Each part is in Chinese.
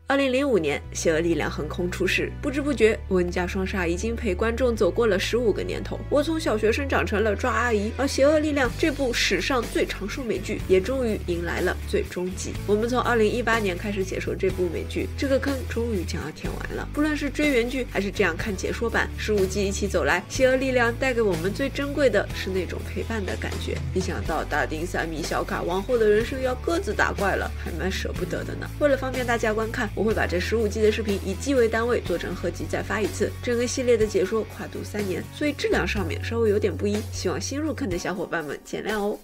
2005年，邪恶力量横空出世，不知不觉，温家双煞已经陪观众走过了15个年头。我从小学生长成了抓阿姨，而邪恶力量这部史上最长寿美剧也终于迎来了最终季。我们从2018年开始解说这部美剧，这个坑终于将要填完了。不论是追原剧还是这样看解说版，15季一起走来，邪恶力量带给我们最珍贵的是那种陪伴的感觉。一想到大丁、三米、小卡往后的人生要各自打怪了，还蛮舍不得的呢。为了方便大家观看，我会把这15季的视频以季为单位做成合集再发一次，整个系列的解说跨度3年，所以质量上面稍微有点不一，希望新入坑的小伙伴们见谅哦。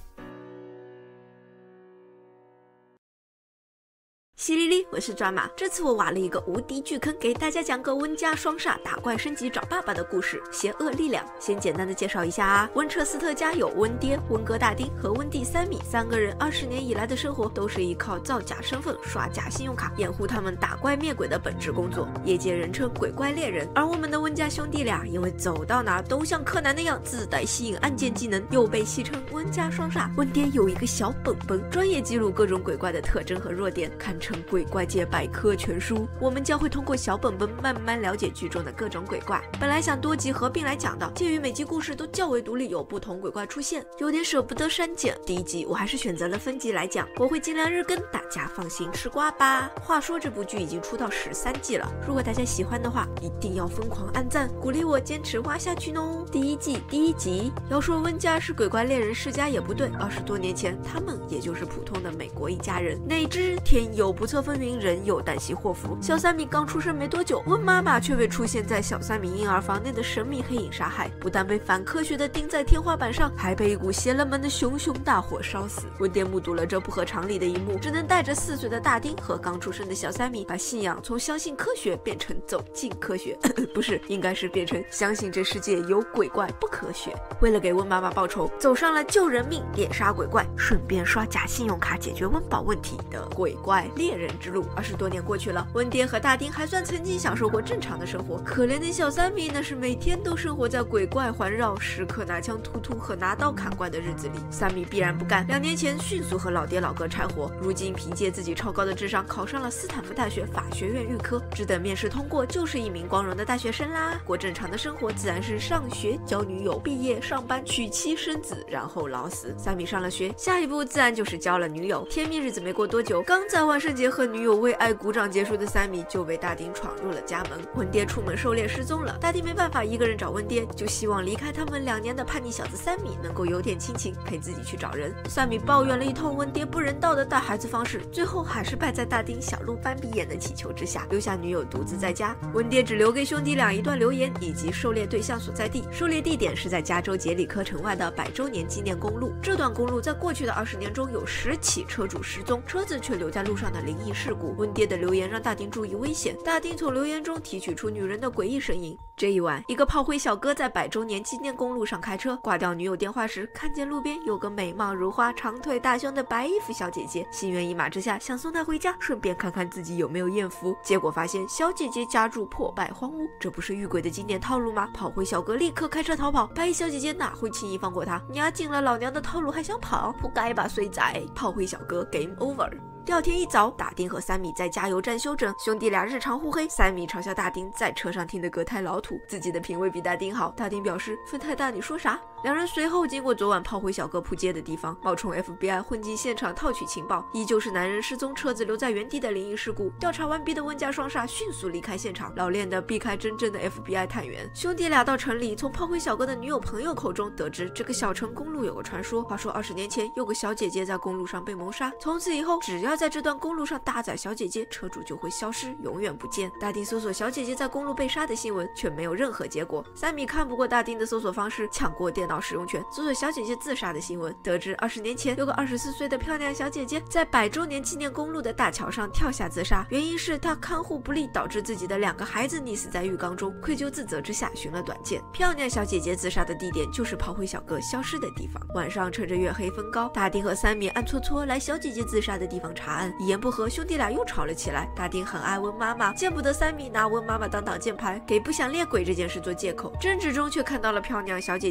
淅沥沥，我是抓马。这次我挖了一个无敌巨坑，给大家讲个温家双煞打怪升级找爸爸的故事——邪恶力量。先简单的介绍一下啊，温彻斯特家有温爹、温哥大丁和温蒂三米3个人，20年以来的生活都是依靠造假身份、刷假信用卡，掩护他们打怪灭鬼的本职工作，业界人称鬼怪猎人。而我们的温家兄弟俩，因为走到哪都像柯南那样自带吸引按键技能，又被戏称温家双煞。温爹有一个小本本，专业记录各种鬼怪的特征和弱点，堪称鬼怪界百科全书。我们将会通过小本本慢慢了解剧中的各种鬼怪。本来想多集合并来讲的，鉴于每集故事都较为独立，有不同鬼怪出现，有点舍不得删减。第一集我还是选择了分集来讲，我会尽量日更，大家放心吃瓜吧。话说这部剧已经出到13季了，如果大家喜欢的话，一定要疯狂按赞，鼓励我坚持挖下去哦。第一季第1集，要说温家是鬼怪猎人世家也不对，20多年前他们也就是普通的美国一家人。哪知天有不测风云，人有旦夕祸福。小三米刚出生没多久，温妈妈却被出现在小三米婴儿房内的神秘黑影杀害，不但被反科学的钉在天花板上，还被一股邪了门的熊熊大火烧死。温爹目睹了这不合常理的一幕，只能带着4岁的大丁和刚出生的小三米，把信仰从相信科学变成走进科学不是，应该是变成相信这世界有鬼怪不科学。为了给温妈妈报仇，走上了救人命、猎杀鬼怪，顺便刷假信用卡解决温饱问题的鬼怪猎人之路。20多年过去了，温爹和大丁还算曾经享受过正常的生活，可怜的小三米那是每天都生活在鬼怪环绕、时刻拿枪突突和拿刀砍怪的日子里。三米必然不干，2年前迅速和老爹老哥拆伙，如今凭借自己超高的智商考上了斯坦福大学法学院预科，只等面试通过就是一名光荣的大学生啦。过正常的生活自然是上学、交女友、毕业、上班、娶妻生子，然后老死。三米上了学，下一步自然就是交了女友。甜蜜日子没过多久，刚在万圣节和女友为爱鼓掌结束的三米就被大丁闯入了家门。温爹出门狩猎失踪了，大丁没办法一个人找温爹，就希望离开他们2年的叛逆小子三米能够有点亲情，陪自己去找人。三米抱怨了一通温爹不人道的带孩子方式，最后还是败在大丁小鹿斑比眼的祈求之下，留下女友独自在家。温爹只留给兄弟俩一段留言以及狩猎对象所在地，狩猎地点是在加州杰里科城外的100周年纪念公路。这段公路在过去的20年中有10起车主失踪，车子却留在路上的灵异事故。温爹的留言让大丁注意危险，大丁从留言中提取出女人的诡异声音。这一晚，一个炮灰小哥在100周年纪念公路上开车，挂掉女友电话时，看见路边有个美貌如花、长腿大胸的白衣服小姐姐，心猿意马之下想送她回家，顺便看看自己有没有艳福。结果发现小姐姐家住破败荒屋，这不是遇鬼的经典套路吗？炮灰小哥立刻开车逃跑，白衣小姐姐哪会轻易放过他？你进了老娘的套路还想跑？不该吧，衰仔！炮灰小哥 game over。第2天一早，大丁和三米在加油站休整，兄弟俩日常互黑。三米嘲笑大丁在车上听的歌太老土，自己的品味比大丁好。大丁表示风太大，你说啥？2人随后经过昨晚炮灰小哥扑街的地方，冒充 FBI 混进现场套取情报，依旧是男人失踪车子留在原地的灵异事故。调查完毕的温家双煞迅速离开现场，老练的避开真正的 FBI 探员。兄弟俩到城里，从炮灰小哥的女友朋友口中得知，这个小城公路有个传说，话说20年前有个小姐姐在公路上被谋杀，从此以后只要在这段公路上搭载小姐姐，车主就会消失，永远不见。大丁搜索小姐姐在公路被杀的新闻，却没有任何结果。三米看不过大丁的搜索方式，抢过电脑使用权，搜索小姐姐自杀的新闻，得知20年前有个24岁的漂亮小姐姐在100周年纪念公路的大桥上跳下自杀，原因是她看护不力，导致自己的2个孩子溺死在浴缸中。愧疚自责之下，寻了短见，漂亮小姐姐自杀的地点就是炮灰小哥消失的地方。晚上趁着月黑风高，大丁和三米暗搓搓来小姐姐自杀的地方查案，一言不合，兄弟俩又吵了起来。大丁很爱温妈妈，见不得三米拿温妈妈当挡箭牌，给不想猎鬼这件事做借口。争执中却看到了漂亮小姐姐跳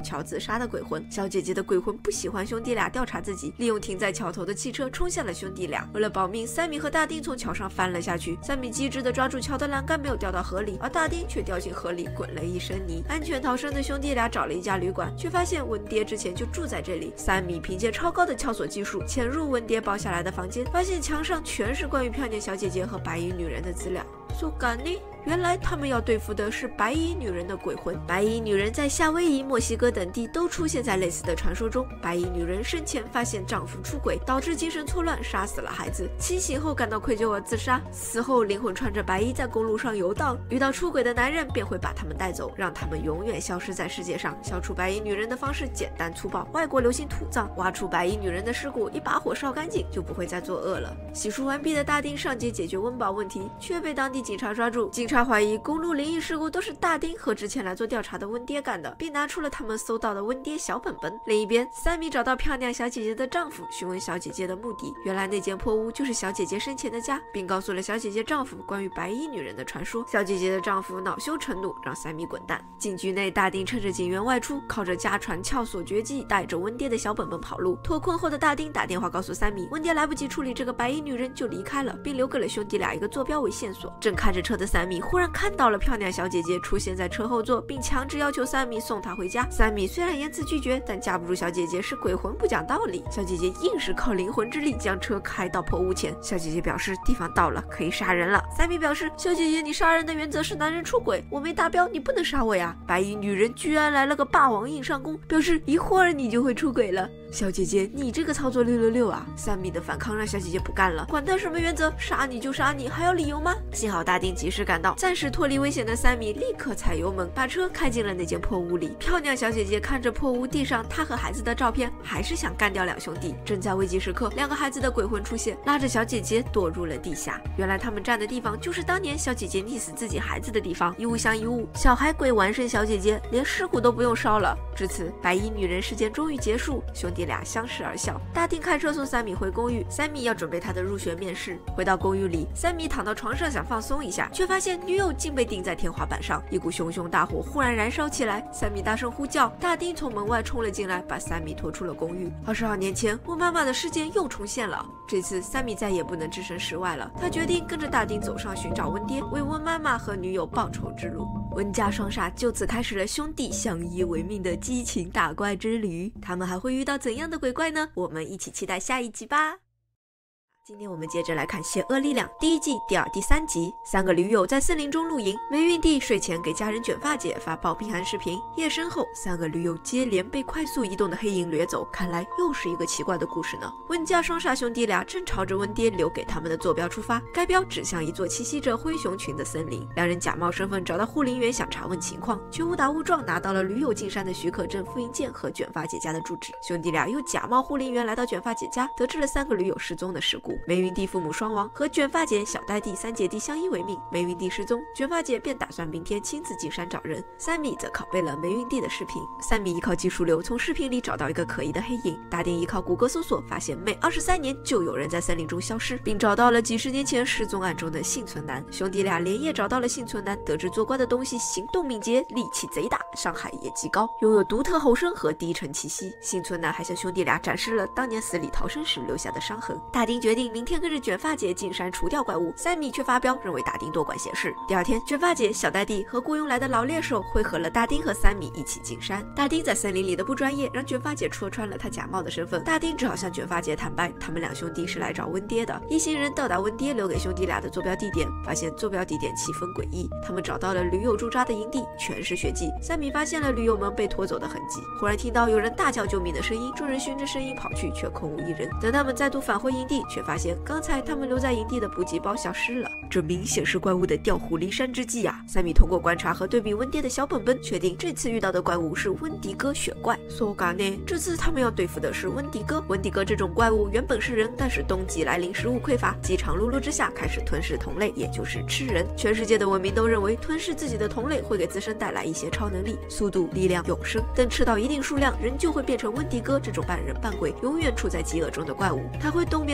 桥自杀的鬼魂。小姐姐的鬼魂不喜欢兄弟俩调查自己，利用停在桥头的汽车冲向了兄弟俩。为了保命，三米和大丁从桥上翻了下去。三米机智地抓住桥的栏杆，没有掉到河里，而大丁却掉进河里，滚了一身泥。安全逃生的兄弟俩找了一家旅馆，却发现文爹之前就住在这里。三米凭借超高的撬锁技术潜入文爹包下来的房间，发现墙上全是关于漂亮小姐姐和白衣女人的资料。苏干尼，原来他们要对付的是白衣女人的鬼魂。白衣女人在夏威夷、墨西哥等地都出现在类似的传说中。白衣女人生前发现丈夫出轨，导致精神错乱，杀死了孩子。清醒后感到愧疚而自杀，死后灵魂穿着白衣在公路上游荡，遇到出轨的男人便会把他们带走，让他们永远消失在世界上。消除白衣女人的方式简单粗暴，外国流行土葬，挖出白衣女人的尸骨，一把火烧干净，就不会再作恶了。洗漱完毕的大丁上街解决温饱问题，却被当地警察抓住。警察怀疑公路灵异事故都是大丁和之前来做调查的温爹干的，并拿出了他们搜到的温爹小本本。另一边，三米找到漂亮小姐姐的丈夫，询问小姐姐的目的。原来那间破屋就是小姐姐生前的家，并告诉了小姐姐丈夫关于白衣女人的传说。小姐姐的丈夫恼羞成怒，让三米滚蛋。警局内，大丁趁着警员外出，靠着家传撬锁绝技，带着温爹的小本本跑路。脱困后的大丁打电话告诉三米，温爹来不及处理这个白衣女人就离开了，并留给了兄弟俩一个坐标为线索。正开着车的三米忽然看到了漂亮小姐姐出现在车后座，并强制要求三米送她回家。三米虽然言辞拒绝，但架不住小姐姐是鬼魂不讲道理，小姐姐硬是靠灵魂之力将车开到破屋前。小姐姐表示地方到了，可以杀人了。三米表示，小姐姐你杀人的原则是男人出轨，我没达标，你不能杀我呀。白衣女人居然来了个霸王硬上弓，表示一会儿你就会出轨了。小姐姐你这个操作666啊！三米的反抗让小姐姐不干了，管他什么原则，杀你就杀你，还要理由吗？幸好大丁及时赶到，暂时脱离危险的三米立刻踩油门，把车开进了那间破屋里。漂亮小姐姐看着破屋地上她和孩子的照片，还是想干掉两兄弟。正在危急时刻，两个孩子的鬼魂出现，拉着小姐姐躲入了地下。原来他们站的地方就是当年小姐姐溺死自己孩子的地方。一物降一物，小孩鬼完胜小姐姐，连尸骨都不用烧了。至此，白衣女人事件终于结束，兄弟俩相视而笑。大丁开车送三米回公寓，三米要准备他的入学面试。回到公寓里，三米躺到床上想放松一下，却发现女友竟被钉在天花板上。一股熊熊大火忽然燃烧起来，三米大声呼叫，大丁从门外冲了进来，把三米拖出了公寓。22年前，温妈妈的事件又重现了。这次三米再也不能置身事外了，他决定跟着大丁走上寻找温爹，为温妈妈和女友报仇之路。温家双煞就此开始了兄弟相依为命的激情打怪之旅，他们还会遇到怎样的鬼怪呢？我们一起期待下一集吧。今天我们接着来看《邪恶力量》第1季第2、第3集。三个驴友在森林中露营，霉运帝睡前给家人卷发姐发报平安视频。夜深后，三个驴友接连被快速移动的黑影掠走，看来又是一个奇怪的故事呢。温家双煞兄弟俩正朝着温爹留给他们的坐标出发，该标指向一座栖息着灰熊群的森林。两人假冒身份找到护林员想查问情况，却误打误撞拿到了驴友进山的许可证、复印件和卷发姐家的住址。兄弟俩又假冒护林员来到卷发姐家，得知了三个驴友失踪的事故。霉运帝父母双亡，和卷发姐、小呆弟三姐弟相依为命。霉运帝失踪，卷发姐便打算明天亲自进山找人。三米则拷贝了霉运帝的视频。三米依靠技术流从视频里找到一个可疑的黑影。大丁依靠谷歌搜索，发现每23年就有人在森林中消失，并找到了几十年前失踪案中的幸存男。兄弟俩连夜找到了幸存男，得知做怪的东西行动敏捷，力气贼大，伤害也极高，拥有独特吼声和低沉气息。幸存男还向兄弟俩展示了当年死里逃生时留下的伤痕。大丁决定明天跟着卷发姐进山除掉怪物。三米却发飙，认为大丁多管闲事。第二天，卷发姐、小呆弟和雇佣来的老猎手汇合了大丁和三米一起进山。大丁在森林里的不专业，让卷发姐戳穿了他假冒的身份。大丁只好向卷发姐坦白，他们两兄弟是来找温爹的。一行人到达温爹留给兄弟俩的坐标地点，发现坐标地点气氛诡异。他们找到了驴友驻扎的营地，全是血迹。三米发现了驴友们被拖走的痕迹，忽然听到有人大叫救命的声音，众人循着声音跑去，却空无一人。等他们再度返回营地，却发现刚才他们留在营地的补给包消失了，这明显是怪物的调虎离山之计啊！三米通过观察和对比温爹的小本本，确定这次遇到的怪物是温迪哥雪怪。so ga呢？这次他们要对付的是温迪哥。温迪哥这种怪物原本是人，但是冬季来临，食物匮乏，饥肠辘辘之下开始吞噬同类，也就是吃人。全世界的文明都认为吞噬自己的同类会给自身带来一些超能力，速度、力量、永生。等吃到一定数量，人就会变成温迪哥这种半人半鬼，永远处在饥饿中的怪物。他会冬眠很多年，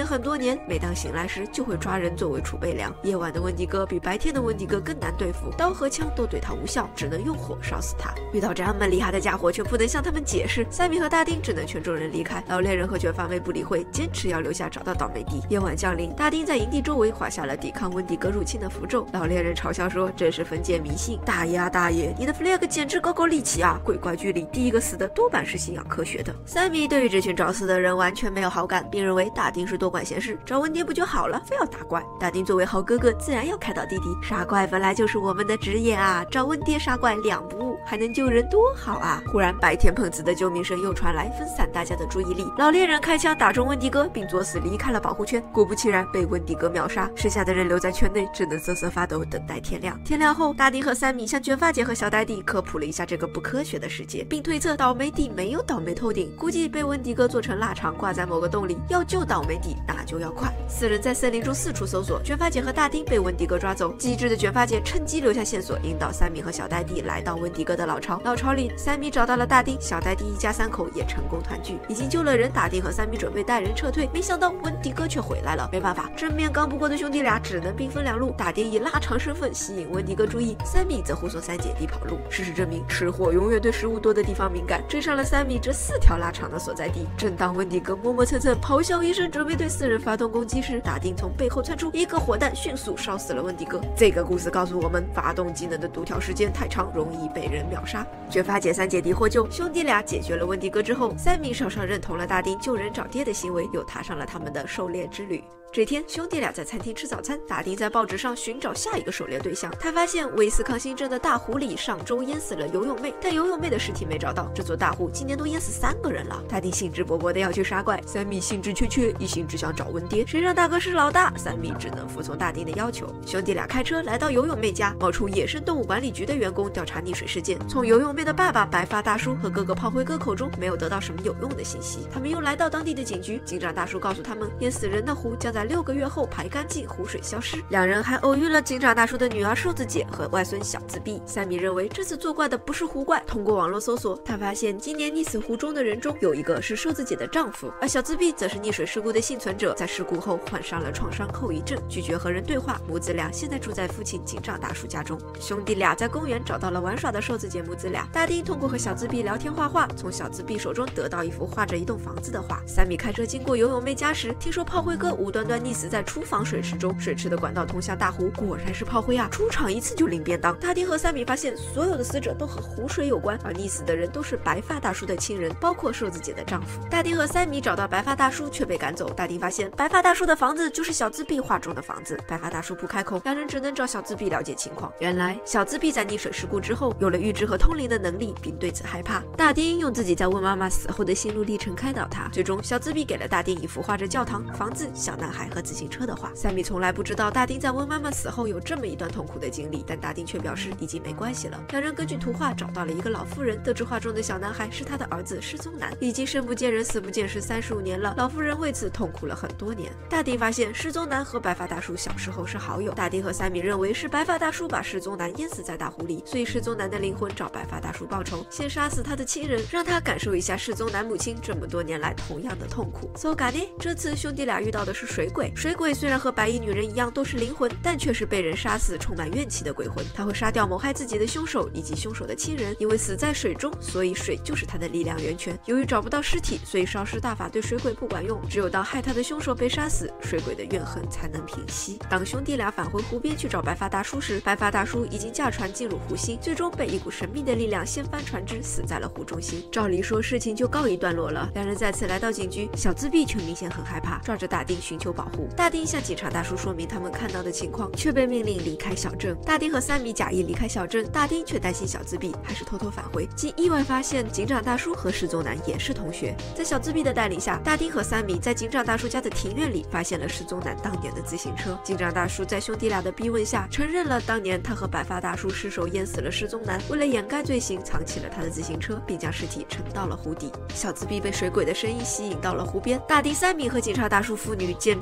年，每当醒来时就会抓人作为储备粮。夜晚的温迪哥比白天的温迪哥更难对付，刀和枪都对他无效，只能用火烧死他。遇到这么厉害的家伙，却不能向他们解释，塞米和大丁只能劝众人离开。老猎人和卷发妹不理会，坚持要留下找到倒霉地。夜晚降临，大丁在营地周围画下了抵抗温迪哥入侵的符咒。老猎人嘲笑说这是封建迷信。大爷啊大爷，你的 flag 简直高高立起啊！鬼怪剧里第一个死的多半是信仰科学的。塞米对于这群找死的人完全没有好感，并认为大丁是多管闲事，找温爹不就好了，非要打怪。大丁作为好哥哥，自然要开导弟弟，杀怪本来就是我们的职业啊，找温爹杀怪两不误，还能救人多好啊！忽然白天碰瓷的救命声又传来，分散大家的注意力。老猎人开枪打中温迪哥，并作死离开了保护圈。果不其然，被温迪哥秒杀，剩下的人留在圈内，只能瑟瑟发抖，等待天亮。天亮后，大丁和塞米向卷发姐和小呆弟科普了一下这个不科学的世界，并推测倒霉地没有倒霉透顶，估计被温迪哥做成腊肠挂在某个洞里。要救倒霉地，那就要快。四人在森林中四处搜索，卷发姐和大丁被温迪哥抓走。机智的卷发姐趁机留下线索，引导塞米和小呆弟来到温迪哥的老巢。老巢里，塞米找到了大丁，小呆弟一家三口也成功团聚。已经救了人，大丁和塞米准备带人撤退，没想到温迪哥却回来了。没办法，正面刚不过的兄弟俩只能兵分两路。大丁以腊肠身份吸引温迪哥注意，塞米则护送三姐弟跑路。事实证明，吃货永远对食物多的地方敏感，追上了塞米这4条腊肠的所在地。正当温迪哥磨磨蹭蹭咆哮一声，准备对4人发动攻击时，大丁从背后窜出一个火弹，迅速烧死了温迪哥。这个故事告诉我们，发动技能的读条时间太长，容易被人秒杀。卷发姐三姐弟获救，兄弟俩解决了温迪哥之后，塞米稍稍认同了大丁救人找爹的行为，又踏上了他们的狩猎之旅。这天，兄弟俩在餐厅吃早餐，大丁在报纸上寻找下一个狩猎对象。他发现威斯康星镇的大湖里上周淹死了游泳妹，但游泳妹的尸体没找到。这座大湖今年都淹死3个人了。大丁兴致勃勃的要去杀怪，塞米兴致缺缺，一心只想找温爹。谁让大哥是老大，塞米只能服从大丁的要求。兄弟俩开车来到游泳妹家，冒充野生动物管理局的员工调查溺水事件。从游泳妹的爸爸白发大叔和哥哥炮灰哥口中没有得到什么有用的信息。他们又来到当地的警局，警长大叔告诉他们，淹死人的湖将在6个月后排干净，湖水消失。两人还偶遇了警长大叔的女儿瘦子姐和外孙小自闭。塞米认为这次作怪的不是湖怪，通过网络搜索，他发现今年溺死湖中的人中有一个是瘦子姐的丈夫，而小自闭则是溺水事故的幸存者，在事故后患上了创伤后遗症，拒绝和人对话。母子俩现在住在父亲警长大叔家中。兄弟俩在公园找到了玩耍的瘦子姐母子俩。大丁通过和小自闭聊天画画，从小自闭手中得到一幅画着一栋房子的画。塞米开车经过游泳妹家时，听说炮灰哥无端端溺死在厨房水池中，水池的管道通向大湖，果然是炮灰啊！出场一次就领便当。大丁和塞米发现，所有的死者都和湖水有关，而溺死的人都是白发大叔的亲人，包括瘦子姐的丈夫。大丁和塞米找到白发大叔，却被赶走。大丁发现白发大叔的房子就是小自闭画中的房子，白发大叔不开口，两人只能找小自闭了解情况。原来小自闭在溺水事故之后有了预知和通灵的能力，并对此害怕。大丁用自己在温妈妈死后的心路历程开导他，最终小自闭给了大丁一幅画着教堂、房子、小男孩和自行车的画。塞米从来不知道大丁在温妈妈死后有这么一段痛苦的经历，但大丁却表示已经没关系了。两人根据图画找到了一个老妇人，得知画中的小男孩是他的儿子失踪男，已经生不见人死不见尸35年了，老妇人为此痛苦了很多年。大丁发现失踪男和白发大叔小时候是好友，大丁和塞米认为是白发大叔把失踪男淹死在大湖里，所以失踪男的灵魂找白发大叔报仇，先杀死他的亲人，让他感受一下失踪男母亲这么多年来同样的痛苦。So ga呢？这次兄弟俩遇到的是水鬼。水鬼虽然和白衣女人一样都是灵魂，但却是被人杀死、充满怨气的鬼魂。他会杀掉谋害自己的凶手以及凶手的亲人，因为死在水中，所以水就是他的力量源泉。由于找不到尸体，所以烧尸大法对水鬼不管用，只有当害他的凶手被杀死，水鬼的怨恨才能平息。当兄弟俩返回湖边去找白发大叔时，白发大叔已经驾船进入湖心，最终被一股神秘的力量掀翻船只，死在了湖中心。照理说事情就告一段落了，两人再次来到警局，小自闭却明显很害怕，抓着大丁寻求保护。大丁向警察大叔说明他们看到的情况，却被命令离开小镇。大丁和塞米假意离开小镇，大丁却担心小自闭，还是偷偷返回，竟意外发现警长大叔和失踪男也是同学。在小自闭的带领下，大丁和塞米在警长大叔家的庭院里发现了失踪男当年的自行车。警长大叔在兄弟俩的逼问下，承认了当年他和白发大叔失手淹死了失踪男，为了掩盖罪行，藏起了他的自行车，并将尸体沉到了湖底。小自闭被水鬼的声音吸引到了湖边，大丁、塞米和警察大叔父女见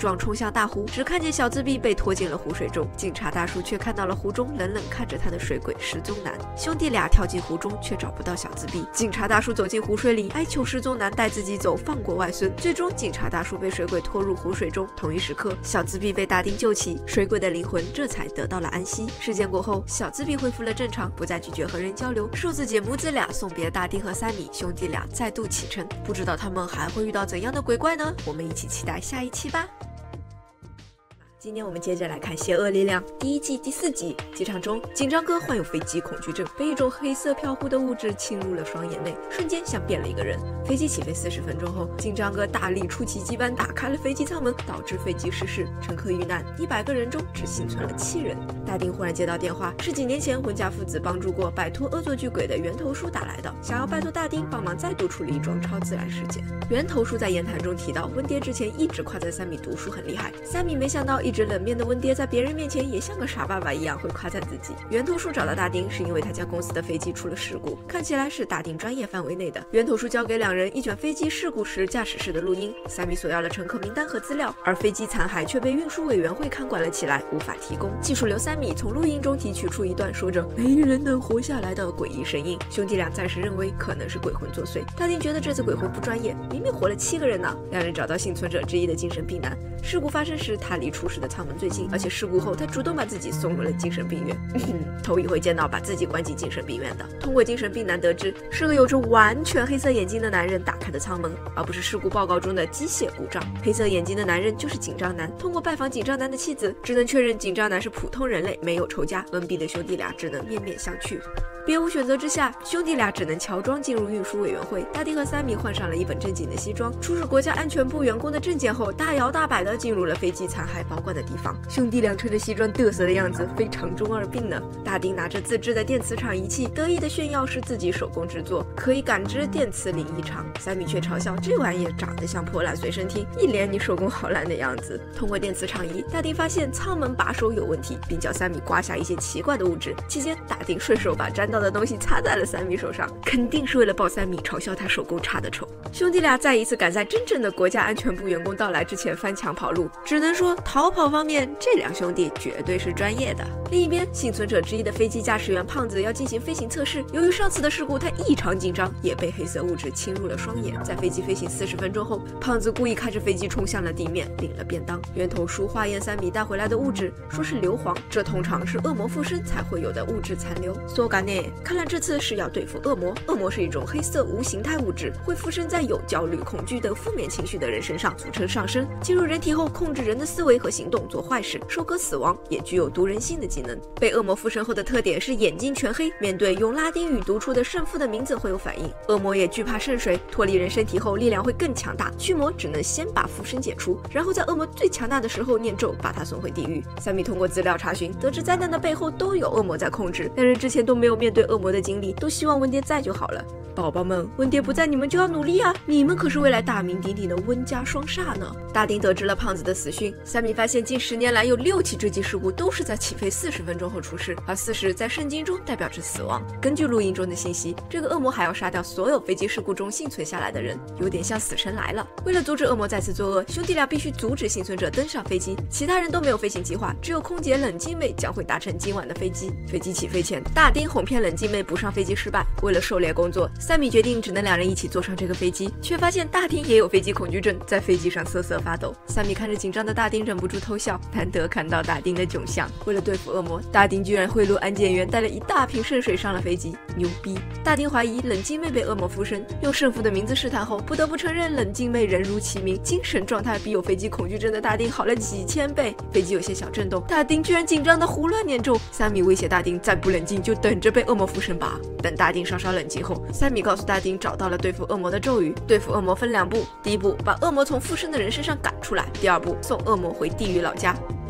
撞冲向大湖，只看见小自闭被拖进了湖水中，警察大叔却看到了湖中冷冷看着他的水鬼失踪男。兄弟俩跳进湖中，却找不到小自闭。警察大叔走进湖水里，哀求失踪男带自己走，放过外孙。最终，警察大叔被水鬼拖入湖水中。同一时刻，小自闭被大丁救起，水鬼的灵魂这才得到了安息。事件过后，小自闭恢复了正常，不再拒绝和人交流。数字姐母子俩送别大丁和三米，兄弟俩再度启程。不知道他们还会遇到怎样的鬼怪呢？我们一起期待下一期吧。今天我们接着来看《邪恶力量》第1季第4集。机场中，紧张哥患有飞机恐惧症，被一种黑色飘忽的物质侵入了双眼内，瞬间像变了一个人。飞机起飞40分钟后，紧张哥大力出奇迹般打开了飞机舱门，导致飞机失事，乘客遇难，100个人中只幸存了7人。大丁忽然接到电话，是几年前文家父子帮助过摆脱恶作剧鬼的源头叔打来的，想要拜托大丁帮忙再度处理一桩超自然事件。源头叔在言谈中提到，温爹之前一直夸赞三米读书很厉害，三米没想到一直冷面的温爹在别人面前也像个傻爸爸一样会夸赞自己。源头叔找到大丁是因为他家公司的飞机出了事故，看起来是大丁专业范围内的。源头叔交给2人一卷飞机事故时驾驶室的录音，三米所要的乘客名单和资料，而飞机残骸却被运输委员会看管了起来，无法提供。技术流三米从录音中提取出一段说着没人能活下来的诡异声音，兄弟俩暂时认为可能是鬼魂作祟。大丁觉得这次鬼魂不专业，明明活了7个人呢。2人找到幸存者之一的精神病男，事故发生时他离出事的舱门最近，而且事故后他主动把自己送入了精神病院。头一回见到把自己关进精神病院的。通过精神病男得知，是个有着完全黑色眼睛的男人打开的舱门，而不是事故报告中的机械故障。黑色眼睛的男人就是紧张男。通过拜访紧张男的妻子，只能确认紧张男是普通人类，没有仇家。恩逼的兄弟俩只能面面相觑。别无选择之下，兄弟俩只能乔装进入运输委员会。大丁和三米换上了一本正经的西装，出示国家安全部员工的证件后，大摇大摆地进入了飞机残骸保管的地方。兄弟俩穿着西装嘚瑟的样子，非常中二病呢。大丁拿着自制的电磁场仪器，得意地炫耀是自己手工制作，可以感知电磁零异常。三米却嘲笑这玩意长得像破烂随身听，一脸你手工好烂的样子。通过电磁场仪，大丁发现舱门把手有问题，并叫三米刮下一些奇怪的物质。期间，大丁顺手把沾到的东西擦在了三米手上，肯定是为了报三米嘲笑他手工差的丑。兄弟俩再一次赶在真正的国家安全部员工到来之前翻墙跑路，只能说逃跑方面这2兄弟绝对是专业的。另一边，幸存者之一的飞机驾驶员胖子要进行飞行测试，由于上次的事故他异常紧张，也被黑色物质侵入了双眼。在飞机飞行40分钟后，胖子故意开着飞机冲向了地面，领了便当。源头叔化验三米带回来的物质，说是硫磺，这通常是恶魔附身才会有的物质残留。索嘎内，看来这次是要对付恶魔。恶魔是一种黑色无形态物质，会附身在有焦虑、恐惧等负面情绪的人身上，组成上身，进入人体后控制人的思维和行动，做坏事，收割死亡，也具有毒人性的技能。被恶魔附身后的特点是眼睛全黑，面对用拉丁语读出的圣父的名字会有反应。恶魔也惧怕圣水，脱离人身体后力量会更强大。驱魔只能先把附身解除，然后在恶魔最强大的时候念咒，把他送回地狱。三米通过资料查询，得知灾难的背后都有恶魔在控制。2人之前都没有面对恶魔的经历，都希望温爹在就好了。宝宝们，温爹不在，你们就要努力啊！你们可是未来大名鼎鼎的温家双煞呢。大丁得知了胖子的死讯，三米发现近10年来有6起坠机事故都是在起飞40分钟后出事，而40在圣经中代表着死亡。根据录音中的信息，这个恶魔还要杀掉所有飞机事故中幸存下来的人，有点像死神来了。为了阻止恶魔再次作恶，兄弟俩必须阻止幸存者登上飞机，其他人都没有飞行计划，只有空姐冷静妹将会搭乘今晚的飞机。飞机起飞前，大丁哄骗冷静妹不上飞机失败，为了狩猎工作，三米决定只能2人一起坐上这个飞机，却发现大丁也有飞机恐惧症，在飞机上瑟瑟发抖。三米看着紧张的大丁忍不住偷笑，难得看到大丁的囧相。为了对付恶魔，大丁居然贿赂安检员带了一大瓶圣水上了飞机，牛逼！大丁怀疑冷静妹被恶魔附身，用圣父的名字试探后，不得不承认冷静妹人如其名，精神状态比有飞机恐惧症的大丁好了几千倍。飞机有些小震动，大丁居然紧张的胡乱念咒。三米威胁大丁再不冷静就等着被恶魔附身吧。等大丁稍稍冷静后，三米告诉大丁找到了对付恶魔的咒语。对付恶魔分2步，第1步把恶魔从附身的人身上赶出来，第2步送恶魔回地狱老家。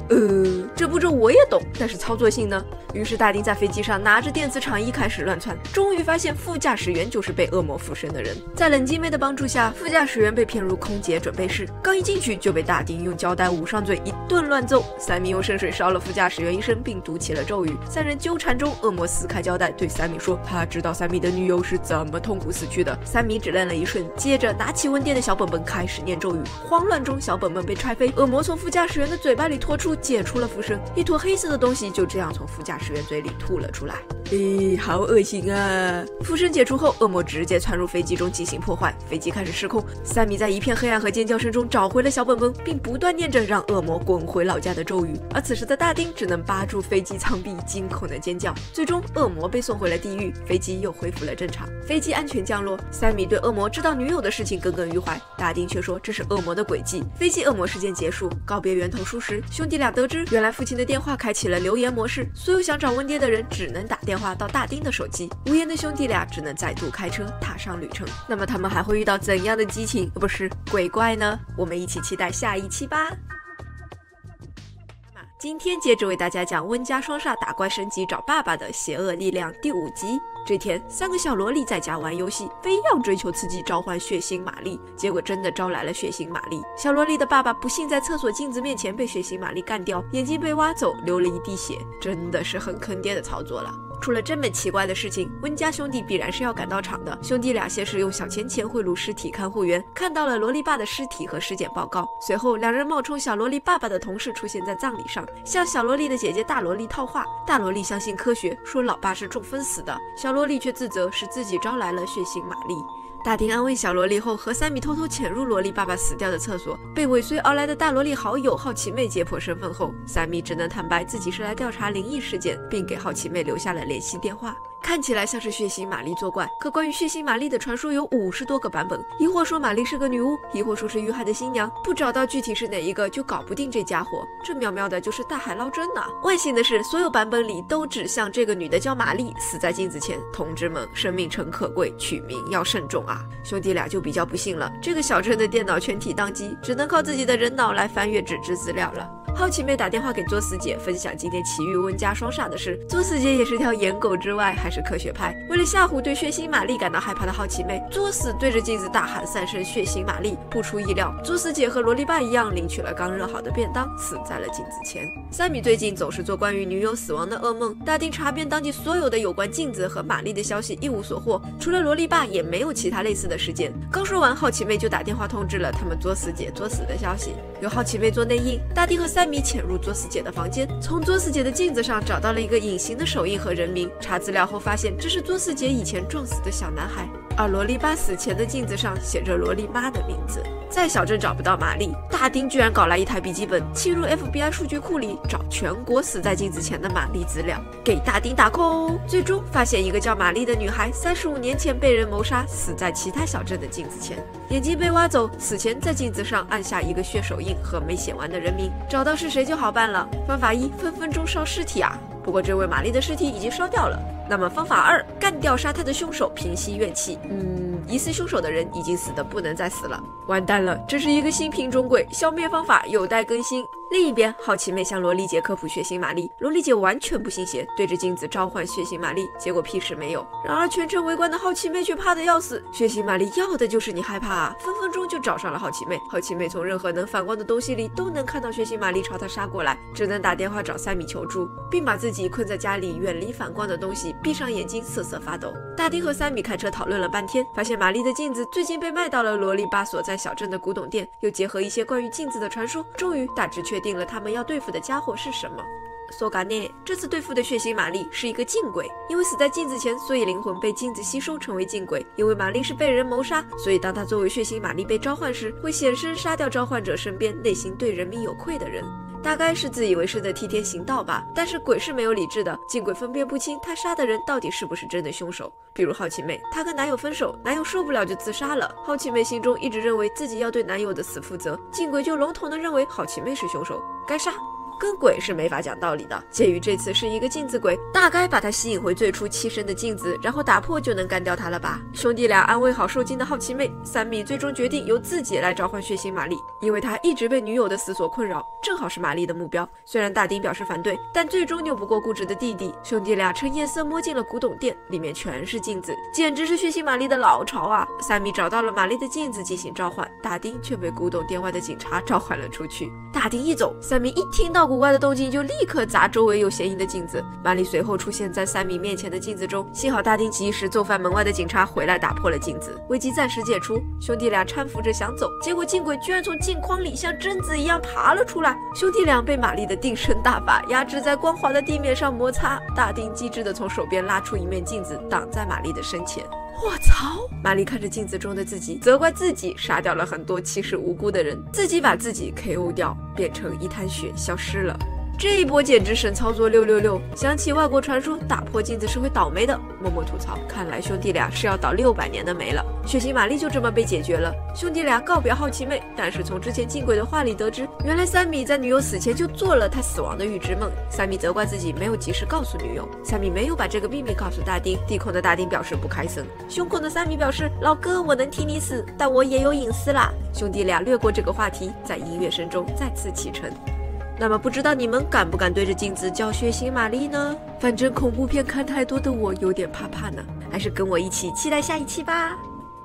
这步骤我也懂，但是操作性呢？于是大丁在飞机上拿着电磁场仪开始乱窜，终于发现副驾驶员就是被恶魔附身的人。在冷静妹的帮助下，副驾驶员被骗入空姐准备室，刚一进去就被大丁用胶带捂上嘴，一顿乱揍。三米用圣水烧了副驾驶员一身，并读起了咒语。三人纠缠中，恶魔撕开胶带，对三米说他知道三米的女友是怎么痛苦死去的。三米只愣了一瞬，接着拿起温电的小本本开始念咒语。慌乱中，小本本被踹飞，恶魔从副驾驶员的嘴巴里拖出，解除了附身，一坨黑色的东西就这样从副驾驶员嘴里吐了出来。好恶心啊！附身解除后，恶魔直接窜入飞机中进行破坏，飞机开始失控。三米在一片黑暗和尖叫声中找回了小本本，并不断念着让恶魔滚回老家的咒语。而此时的大丁只能扒住飞机舱壁，惊恐的尖叫。最终，恶魔被送回了地狱，飞机又恢复了正常。飞机安全降落，三米对恶魔知道女友的事情耿耿于怀，大丁却说这是恶魔的诡计。飞机恶魔事件结束，告别源头书时，兄弟俩得知原来父亲的电话开启了留言模式，所有想找温爹的人只能打电话到大丁的手机。无言的兄弟俩只能再度开车踏上旅程。那么他们还会遇到怎样的激情，不是鬼怪呢？我们一起期待下一期吧。今天接着为大家讲温家双煞打怪升级找爸爸的邪恶力量第5集。这天，3个小萝莉在家玩游戏，非要追求刺激召唤血腥玛丽，结果真的招来了血腥玛丽。小萝莉的爸爸不幸在厕所镜子面前被血腥玛丽干掉，眼睛被挖走，流了一滴血，真的是很坑爹的操作了。出了这么奇怪的事情，温家兄弟必然是要赶到场的。兄弟俩先是用小钱钱贿赂尸体看护员，看到了萝莉爸的尸体和尸检报告。随后，两人冒充小萝莉爸爸的同事出现在葬礼上，向小萝莉的姐姐大萝莉套话。大萝莉相信科学，说老爸是中风死的，小萝莉却自责是自己招来了血腥玛丽。大丁安慰小萝莉后，和三米偷偷潜入萝莉爸爸死掉的厕所。被尾随而来的大萝莉好友好奇妹解剖身份后，三米只能坦白自己是来调查灵异事件，并给好奇妹留下了联系电话。看起来像是血腥玛丽作怪，可关于血腥玛丽的传说有50多个版本，一或说玛丽是个女巫，一或说是遇害的新娘，不找到具体是哪一个就搞不定这家伙。这妙妙的就是大海捞针啊！万幸的是，所有版本里都指向这个女的叫玛丽，死在镜子前。同志们，生命诚可贵，取名要慎重啊！兄弟俩就比较不幸了，这个小镇的电脑全体宕机，只能靠自己的人脑来翻阅纸质资料了。好奇妹打电话给作死姐，分享今天奇遇温家双煞的事。作死姐也是条颜狗之外还是科学派，为了吓唬对血腥玛丽感到害怕的好奇妹，作死对着镜子大喊三声血腥玛丽。不出意料，作死姐和萝莉爸一样，领取了刚热好的便当，死在了镜子前。三米最近总是做关于女友死亡的噩梦，大丁查遍当地所有的有关镜子和玛丽的消息，一无所获，除了萝莉爸也没有其他类似的事件。刚说完，好奇妹就打电话通知了他们作死姐作死的消息。有好奇妹做内应，大丁和三米潜入作死姐的房间，从作死姐的镜子上找到了一个隐形的手印和人名。查资料后发现，这是作死姐以前撞死的小男孩，而萝莉爸死前的镜子上写着萝莉妈的名字。在小镇找不到玛丽，大丁居然搞来一台笔记本，侵入 FBI 数据库里找全国死在镜子前的玛丽资料，给大丁打 call。最终发现一个叫玛丽的女孩35年前被人谋杀，死在其他小镇的镜子前，眼睛被挖走，死前在镜子上按下一个血手印和没写完的人名，找到是谁就好办了。方法1，分分钟烧尸体啊！不过这位玛丽的尸体已经烧掉了。那么方法2，干掉杀她的凶手，平息怨气。疑似凶手的人已经死得不能再死了。完蛋了，这是一个新品种鬼，消灭方法有待更新。另一边，好奇妹向萝莉姐科普血腥玛丽，萝莉姐完全不信邪，对着镜子召唤血腥玛丽，结果屁事没有。然而全程围观的好奇妹却怕得要死，血腥玛丽要的就是你害怕啊，分分钟就找上了好奇妹。好奇妹从任何能反光的东西里都能看到血腥玛丽朝她杀过来，只能打电话找三米求助，并把自己困在家里远离反光的东西，闭上眼睛瑟瑟发抖。大丁和三米开车讨论了半天，发现玛丽的镜子最近被卖到了萝莉爸所在小镇的古董店，又结合一些关于镜子的传说，终于大致确定了他们要对付的家伙是什么。索嘎内这次对付的血腥玛丽是一个镜鬼，因为死在镜子前，所以灵魂被镜子吸收成为镜鬼。因为玛丽是被人谋杀，所以当她作为血腥玛丽被召唤时，会显身杀掉召唤者身边内心对人民有愧的人。大概是自以为是的替天行道吧，但是鬼是没有理智的，镜鬼分辨不清他杀的人到底是不是真的凶手。比如好奇妹，她跟男友分手，男友受不了就自杀了，好奇妹心中一直认为自己要对男友的死负责，镜鬼就笼统的认为好奇妹是凶手，该杀。 跟鬼是没法讲道理的。介于这次是一个镜子鬼，大概把他吸引回最初栖身的镜子，然后打破就能干掉他了吧。兄弟俩安慰好受惊的好奇妹，三米最终决定由自己来召唤血腥玛丽，因为他一直被女友的死所困扰，正好是玛丽的目标。虽然大丁表示反对，但最终拗不过固执的弟弟，兄弟俩趁夜色摸进了古董店，里面全是镜子，简直是血腥玛丽的老巢啊。三米找到了玛丽的镜子进行召唤，大丁却被古董店外的警察召唤了出去。大丁一走，三米一听到古怪的动静就立刻砸周围有嫌疑的镜子。玛丽随后出现在三米面前的镜子中，幸好大丁及时奏翻门外的警察回来打破了镜子，危机暂时解除。兄弟俩搀扶着想走，结果镜鬼居然从镜框里像贞子一样爬了出来。兄弟俩被玛丽的定身大法压制在光滑的地面上摩擦，大丁机智地从手边拉出一面镜子挡在玛丽的身前。我操！玛丽看着镜子中的自己，责怪自己杀掉了很多其实无辜的人，自己把自己 KO 掉，变成一滩血消失了。这一波简直神操作666！想起外国传说打破镜子是会倒霉的，默默吐槽，看来兄弟俩是要倒600年的霉了。血腥玛丽就这么被解决了，兄弟俩告别好奇妹，但是从之前镜鬼的话里得知，原来三米在女友死前就做了他死亡的预知梦。三米责怪自己没有及时告诉女友，三米没有把这个秘密告诉大丁。地控的大丁表示不开心，胸控的三米表示老哥我能替你死，但我也有隐私啦。兄弟俩略过这个话题，在音乐声中再次启程。那么不知道你们敢不敢对着镜子叫血腥玛丽呢？反正恐怖片看太多的我有点怕怕呢，还是跟我一起期待下一期吧。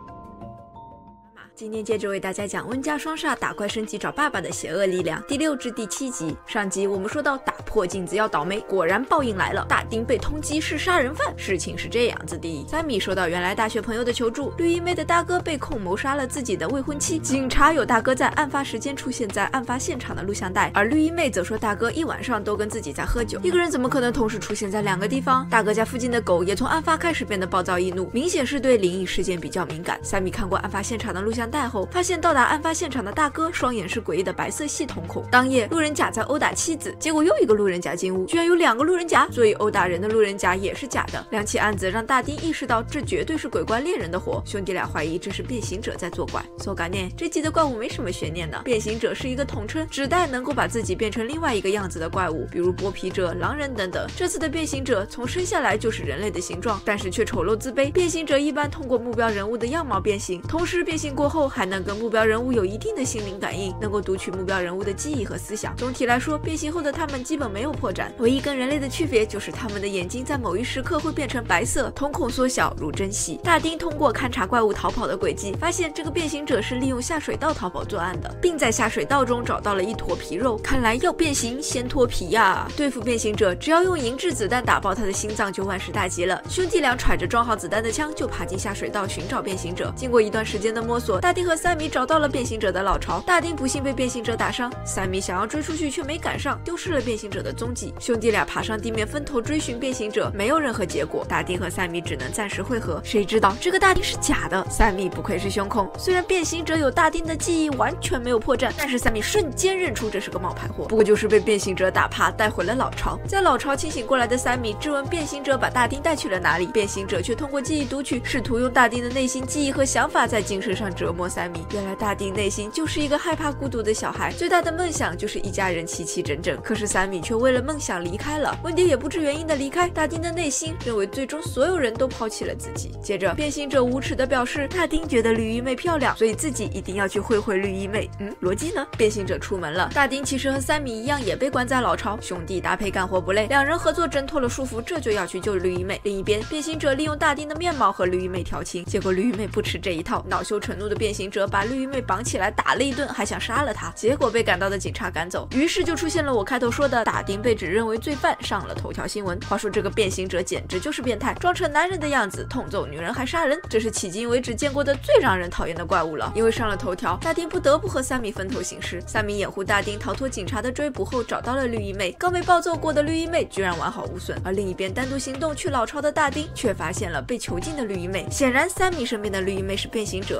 今天接着为大家讲温家双煞打怪升级找爸爸的邪恶力量第6至第7集。上集我们说到打破镜子要倒霉，果然报应来了，大丁被通缉是杀人犯。事情是这样子的，三米收到原来大学朋友的求助，绿衣妹的大哥被控谋杀了自己的未婚妻，警察有大哥在案发时间出现在案发现场的录像带，而绿衣妹则说大哥一晚上都跟自己在喝酒。一个人怎么可能同时出现在2个地方？大哥家附近的狗也从案发开始变得暴躁易怒，明显是对灵异事件比较敏感。三米看过案发现场的录像带后，发现到达案发现场的大哥双眼是诡异的白色系瞳孔。当夜路人甲在殴打妻子，结果又一个路人甲进屋，居然有2个路人甲，所以殴打人的路人甲也是假的。2起案子让大丁意识到这绝对是鬼怪猎人的活，兄弟俩怀疑这是变形者在作怪。so概念，这集的怪物没什么悬念的，变形者是一个统称，指代能够把自己变成另外一个样子的怪物，比如剥皮者、狼人等等。这次的变形者从生下来就是人类的形状，但是却丑陋自卑。变形者一般通过目标人物的样貌变形，同时变形过后还能跟目标人物有一定的心灵感应，能够读取目标人物的记忆和思想。总体来说，变形后的他们基本没有破绽，唯一跟人类的区别就是他们的眼睛在某一时刻会变成白色，瞳孔缩小如针细。大丁通过勘察怪物逃跑的轨迹，发现这个变形者是利用下水道逃跑作案的，并在下水道中找到了一坨皮肉。看来要变形先脱皮呀！对付变形者，只要用银质子弹打爆他的心脏就万事大吉了。兄弟俩揣着装好子弹的枪就爬进下水道寻找变形者。经过一段时间的摸索，大丁和三米找到了变形者的老巢。大丁不幸被变形者打伤，三米想要追出去却没赶上，丢失了变形者的踪迹。兄弟俩爬上地面分头追寻变形者，没有任何结果。大丁和三米只能暂时汇合。谁知道这个大丁是假的，三米不愧是胸控，虽然变形者有大丁的记忆完全没有破绽，但是三米瞬间认出这是个冒牌货，不过就是被变形者打趴带回了老巢。在老巢清醒过来的三米质问变形者把大丁带去了哪里，变形者却通过记忆读取，试图用大丁的内心记忆和想法在精神上折磨三米。原来大丁内心就是一个害怕孤独的小孩，最大的梦想就是一家人齐齐整整。可是三米却为了梦想离开了，问题也不知原因的离开。大丁的内心认为最终所有人都抛弃了自己。接着变形者无耻的表示，大丁觉得绿衣妹漂亮，所以自己一定要去会绿衣妹。逻辑呢？变形者出门了，大丁其实和三米一样也被关在老巢，兄弟搭配干活不累，2人合作挣脱了束缚，这就要去救绿衣妹。另一边，变形者利用大丁的面貌和绿衣妹调情，结果绿衣妹不吃这一套，恼羞成怒的变形者把绿衣妹绑起来打了一顿，还想杀了她，结果被赶到的警察赶走。于是就出现了我开头说的大丁被指认为罪犯，上了头条新闻。话说这个变形者简直就是变态，装成男人的样子，痛揍女人还杀人，这是迄今为止见过的最让人讨厌的怪物了。因为上了头条，大丁不得不和三米分头行事。三米掩护大丁逃脱警察的追捕后，找到了绿衣妹。刚被暴揍过的绿衣妹居然完好无损，而另一边单独行动去老巢的大丁却发现了被囚禁的绿衣妹。显然三米身边的绿衣妹是变形者，变形者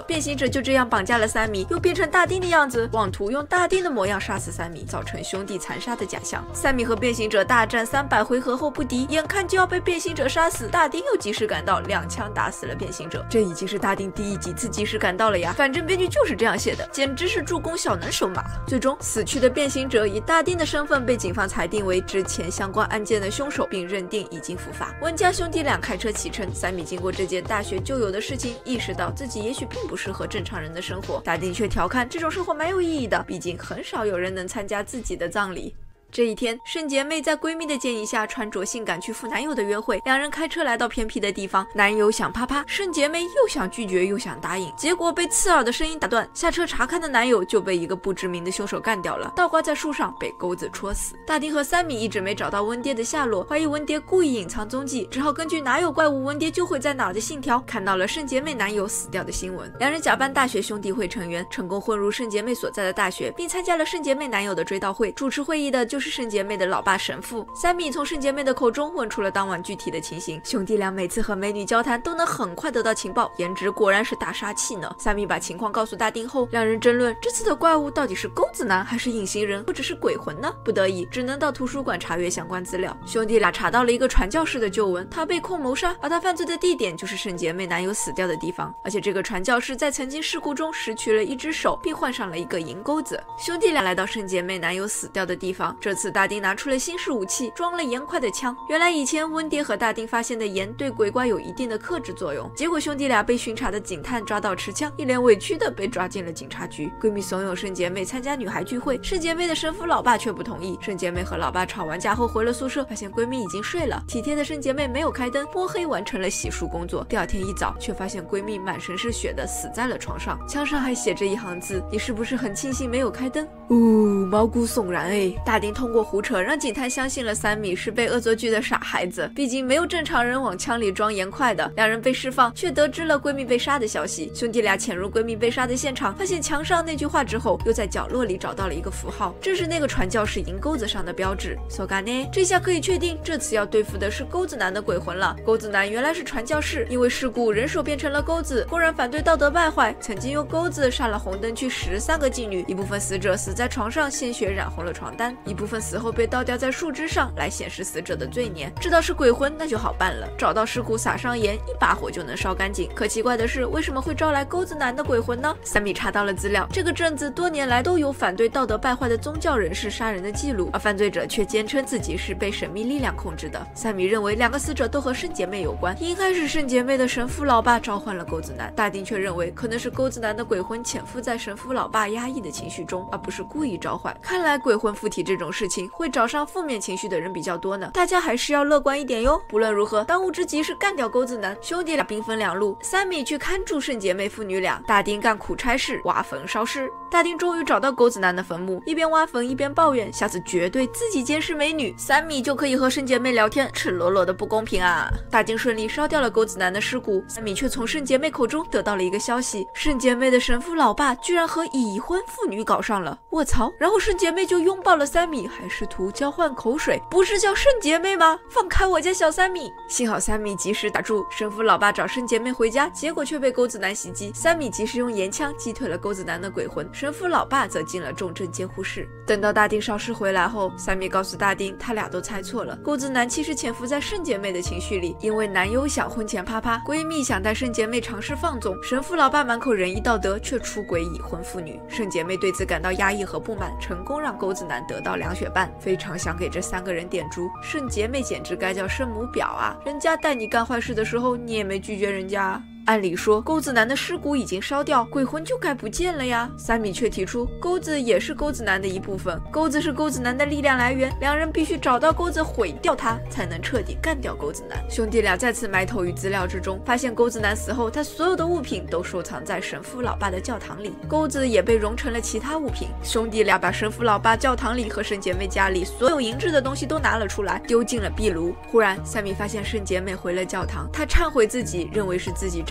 者就这样绑架了三米，又变成大丁的样子，妄图用大丁的模样杀死三米，造成兄弟残杀的假象。三米和变形者大战300回合后不敌，眼看就要被变形者杀死，大丁又及时赶到，2枪打死了变形者。这已经是大丁第几次及时赶到了呀？反正编剧就是这样写的，简直是助攻小能手嘛。最终死去的变形者以大丁的身份被警方裁定为之前相关案件的凶手，并认定已经伏法。温家兄弟俩开车启程，三米经过这件大学就有的事情，意识到自己也许并不适合正常人的生活。大丁却调侃这种生活蛮有意义的，毕竟很少有人能参加自己的葬礼。这一天，圣姐妹在闺蜜的建议下穿着性感去赴男友的约会，两人开车来到偏僻的地方，男友想啪啪，圣姐妹又想拒绝又想答应，结果被刺耳的声音打断，下车查看的男友就被一个不知名的凶手干掉了，倒挂在树上被钩子戳死。大丁和三米一直没找到温爹的下落，怀疑温爹故意隐藏踪迹，只好根据哪有怪物温爹就会在哪儿的信条，看到了圣姐妹男友死掉的新闻。两人假扮大学兄弟会成员，成功混入圣姐妹所在的大学，并参加了圣姐妹男友的追悼会。主持会议的就是圣姐妹的老爸神父。三米从圣姐妹的口中问出了当晚具体的情形，兄弟俩每次和美女交谈都能很快得到情报，颜值果然是大杀器呢。三米把情况告诉大丁后，两人争论这次的怪物到底是钩子男还是隐形人或者是鬼魂呢？不得已只能到图书馆查阅相关资料。兄弟俩查到了一个传教士的旧闻，他被控谋杀，而他犯罪的地点就是圣姐妹男友死掉的地方，而且这个传教士在曾经事故中失去了一只手，并换上了一个银钩子。兄弟俩来到圣姐妹男友死掉的地方，这次大丁拿出了新式武器，装了盐块的枪。原来以前温爹和大丁发现的盐对鬼怪有一定的克制作用，结果兄弟俩被巡查的警探抓到持枪，一脸委屈的被抓进了警察局。闺蜜怂恿圣姐妹参加女孩聚会，圣姐妹的神父老爸却不同意。圣姐妹和老爸吵完架后回了宿舍，发现闺蜜已经睡了。体贴的圣姐妹没有开灯，摸黑完成了洗漱工作。第二天一早，却发现闺蜜满身是血的死在了床上，墙上还写着一行字：你是不是很庆幸没有开灯？毛骨悚然哎！大丁通过胡扯让警探相信了三米是被恶作剧的傻孩子，毕竟没有正常人往枪里装盐块的。两人被释放，却得知了闺蜜被杀的消息。兄弟俩潜入闺蜜被杀的现场，发现墙上那句话之后，又在角落里找到了一个符号，这是那个传教士银钩子上的标志。so ga呢？这下可以确定，这次要对付的是钩子男的鬼魂了。钩子男原来是传教士，因为事故人手变成了钩子，公然反对道德败坏，曾经用钩子杀了红灯区13个妓女，一部分死者死在床上，鲜血染红了床单，一部分死后被倒吊在树枝上来显示死者的罪孽。知道是鬼魂那就好办了，找到尸骨撒上盐，一把火就能烧干净。可奇怪的是，为什么会招来钩子男的鬼魂呢？三米查到了资料，这个镇子多年来都有反对道德败坏的宗教人士杀人的记录，而犯罪者却坚称自己是被神秘力量控制的。三米认为2个死者都和圣姐妹有关，应该是圣姐妹的神父老爸召唤了钩子男。大丁却认为可能是钩子男的鬼魂潜伏在神父老爸压抑的情绪中，而不是故意召唤。看来鬼魂附体这种事情会找上负面情绪的人比较多呢，大家还是要乐观一点哟。不论如何，当务之急是干掉钩子男。兄弟俩兵分两路，三米去看住圣姐妹父女俩，大丁干苦差事，挖坟烧尸。大丁终于找到钩子男的坟墓，一边挖坟一边抱怨，下次绝对自己监视美女，三米就可以和圣姐妹聊天，赤裸裸的不公平啊！大丁顺利烧掉了钩子男的尸骨，三米却从圣姐妹口中得到了一个消息，圣姐妹的神父老爸居然和已婚妇女搞上了，卧槽！然后圣姐妹就拥抱了三米，还试图交换口水，不是叫圣姐妹吗？放开我家小三米！幸好三米及时打住，神父老爸找圣姐妹回家，结果却被钩子男袭击，三米及时用盐枪击退了钩子男的鬼魂，神父老爸则进了重症监护室。等到大丁烧尸回来后，三米告诉大丁，他俩都猜错了，钩子男其实潜伏在圣姐妹的情绪里，因为男友想婚前啪啪，闺蜜想带圣姐妹尝试放纵，神父老爸满口仁义道德，却出轨已婚妇女。圣姐妹对此感到压抑和不满，成功让钩子男得到2血半，非常想给这3个人点珠。圣姐妹简直该叫圣母婊啊！人家带你干坏事的时候，你也没拒绝人家。按理说，钩子男的尸骨已经烧掉，鬼魂就该不见了呀。三米却提出，钩子也是钩子男的一部分，钩子是钩子男的力量来源，两人必须找到钩子，毁掉它，才能彻底干掉钩子男。兄弟俩再次埋头于资料之中，发现钩子男死后，他所有的物品都收藏在神父老爸的教堂里，钩子也被融成了其他物品。兄弟俩把神父老爸教堂里和圣姐妹家里所有银质的东西都拿了出来，丢进了壁炉。忽然，三米发现圣姐妹回了教堂，他忏悔自己，认为是自己招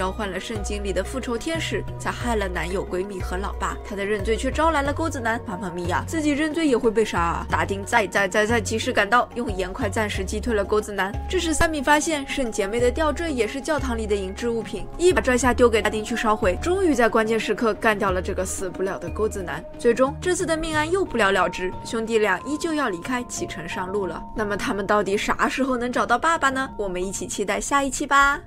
交换了圣经里的复仇天使，才害了男友、闺蜜和老爸。她的认罪却招来了钩子男。妈妈咪呀，自己认罪也会被杀啊！大丁再及时赶到，用盐块暂时击退了钩子男。这时三米发现圣姐妹的吊坠也是教堂里的银质物品，一把拽下丢给大丁去烧毁，终于在关键时刻干掉了这个死不了的钩子男。最终这次的命案又不了了之，兄弟俩依旧要离开，启程上路了。那么他们到底啥时候能找到爸爸呢？我们一起期待下一期吧。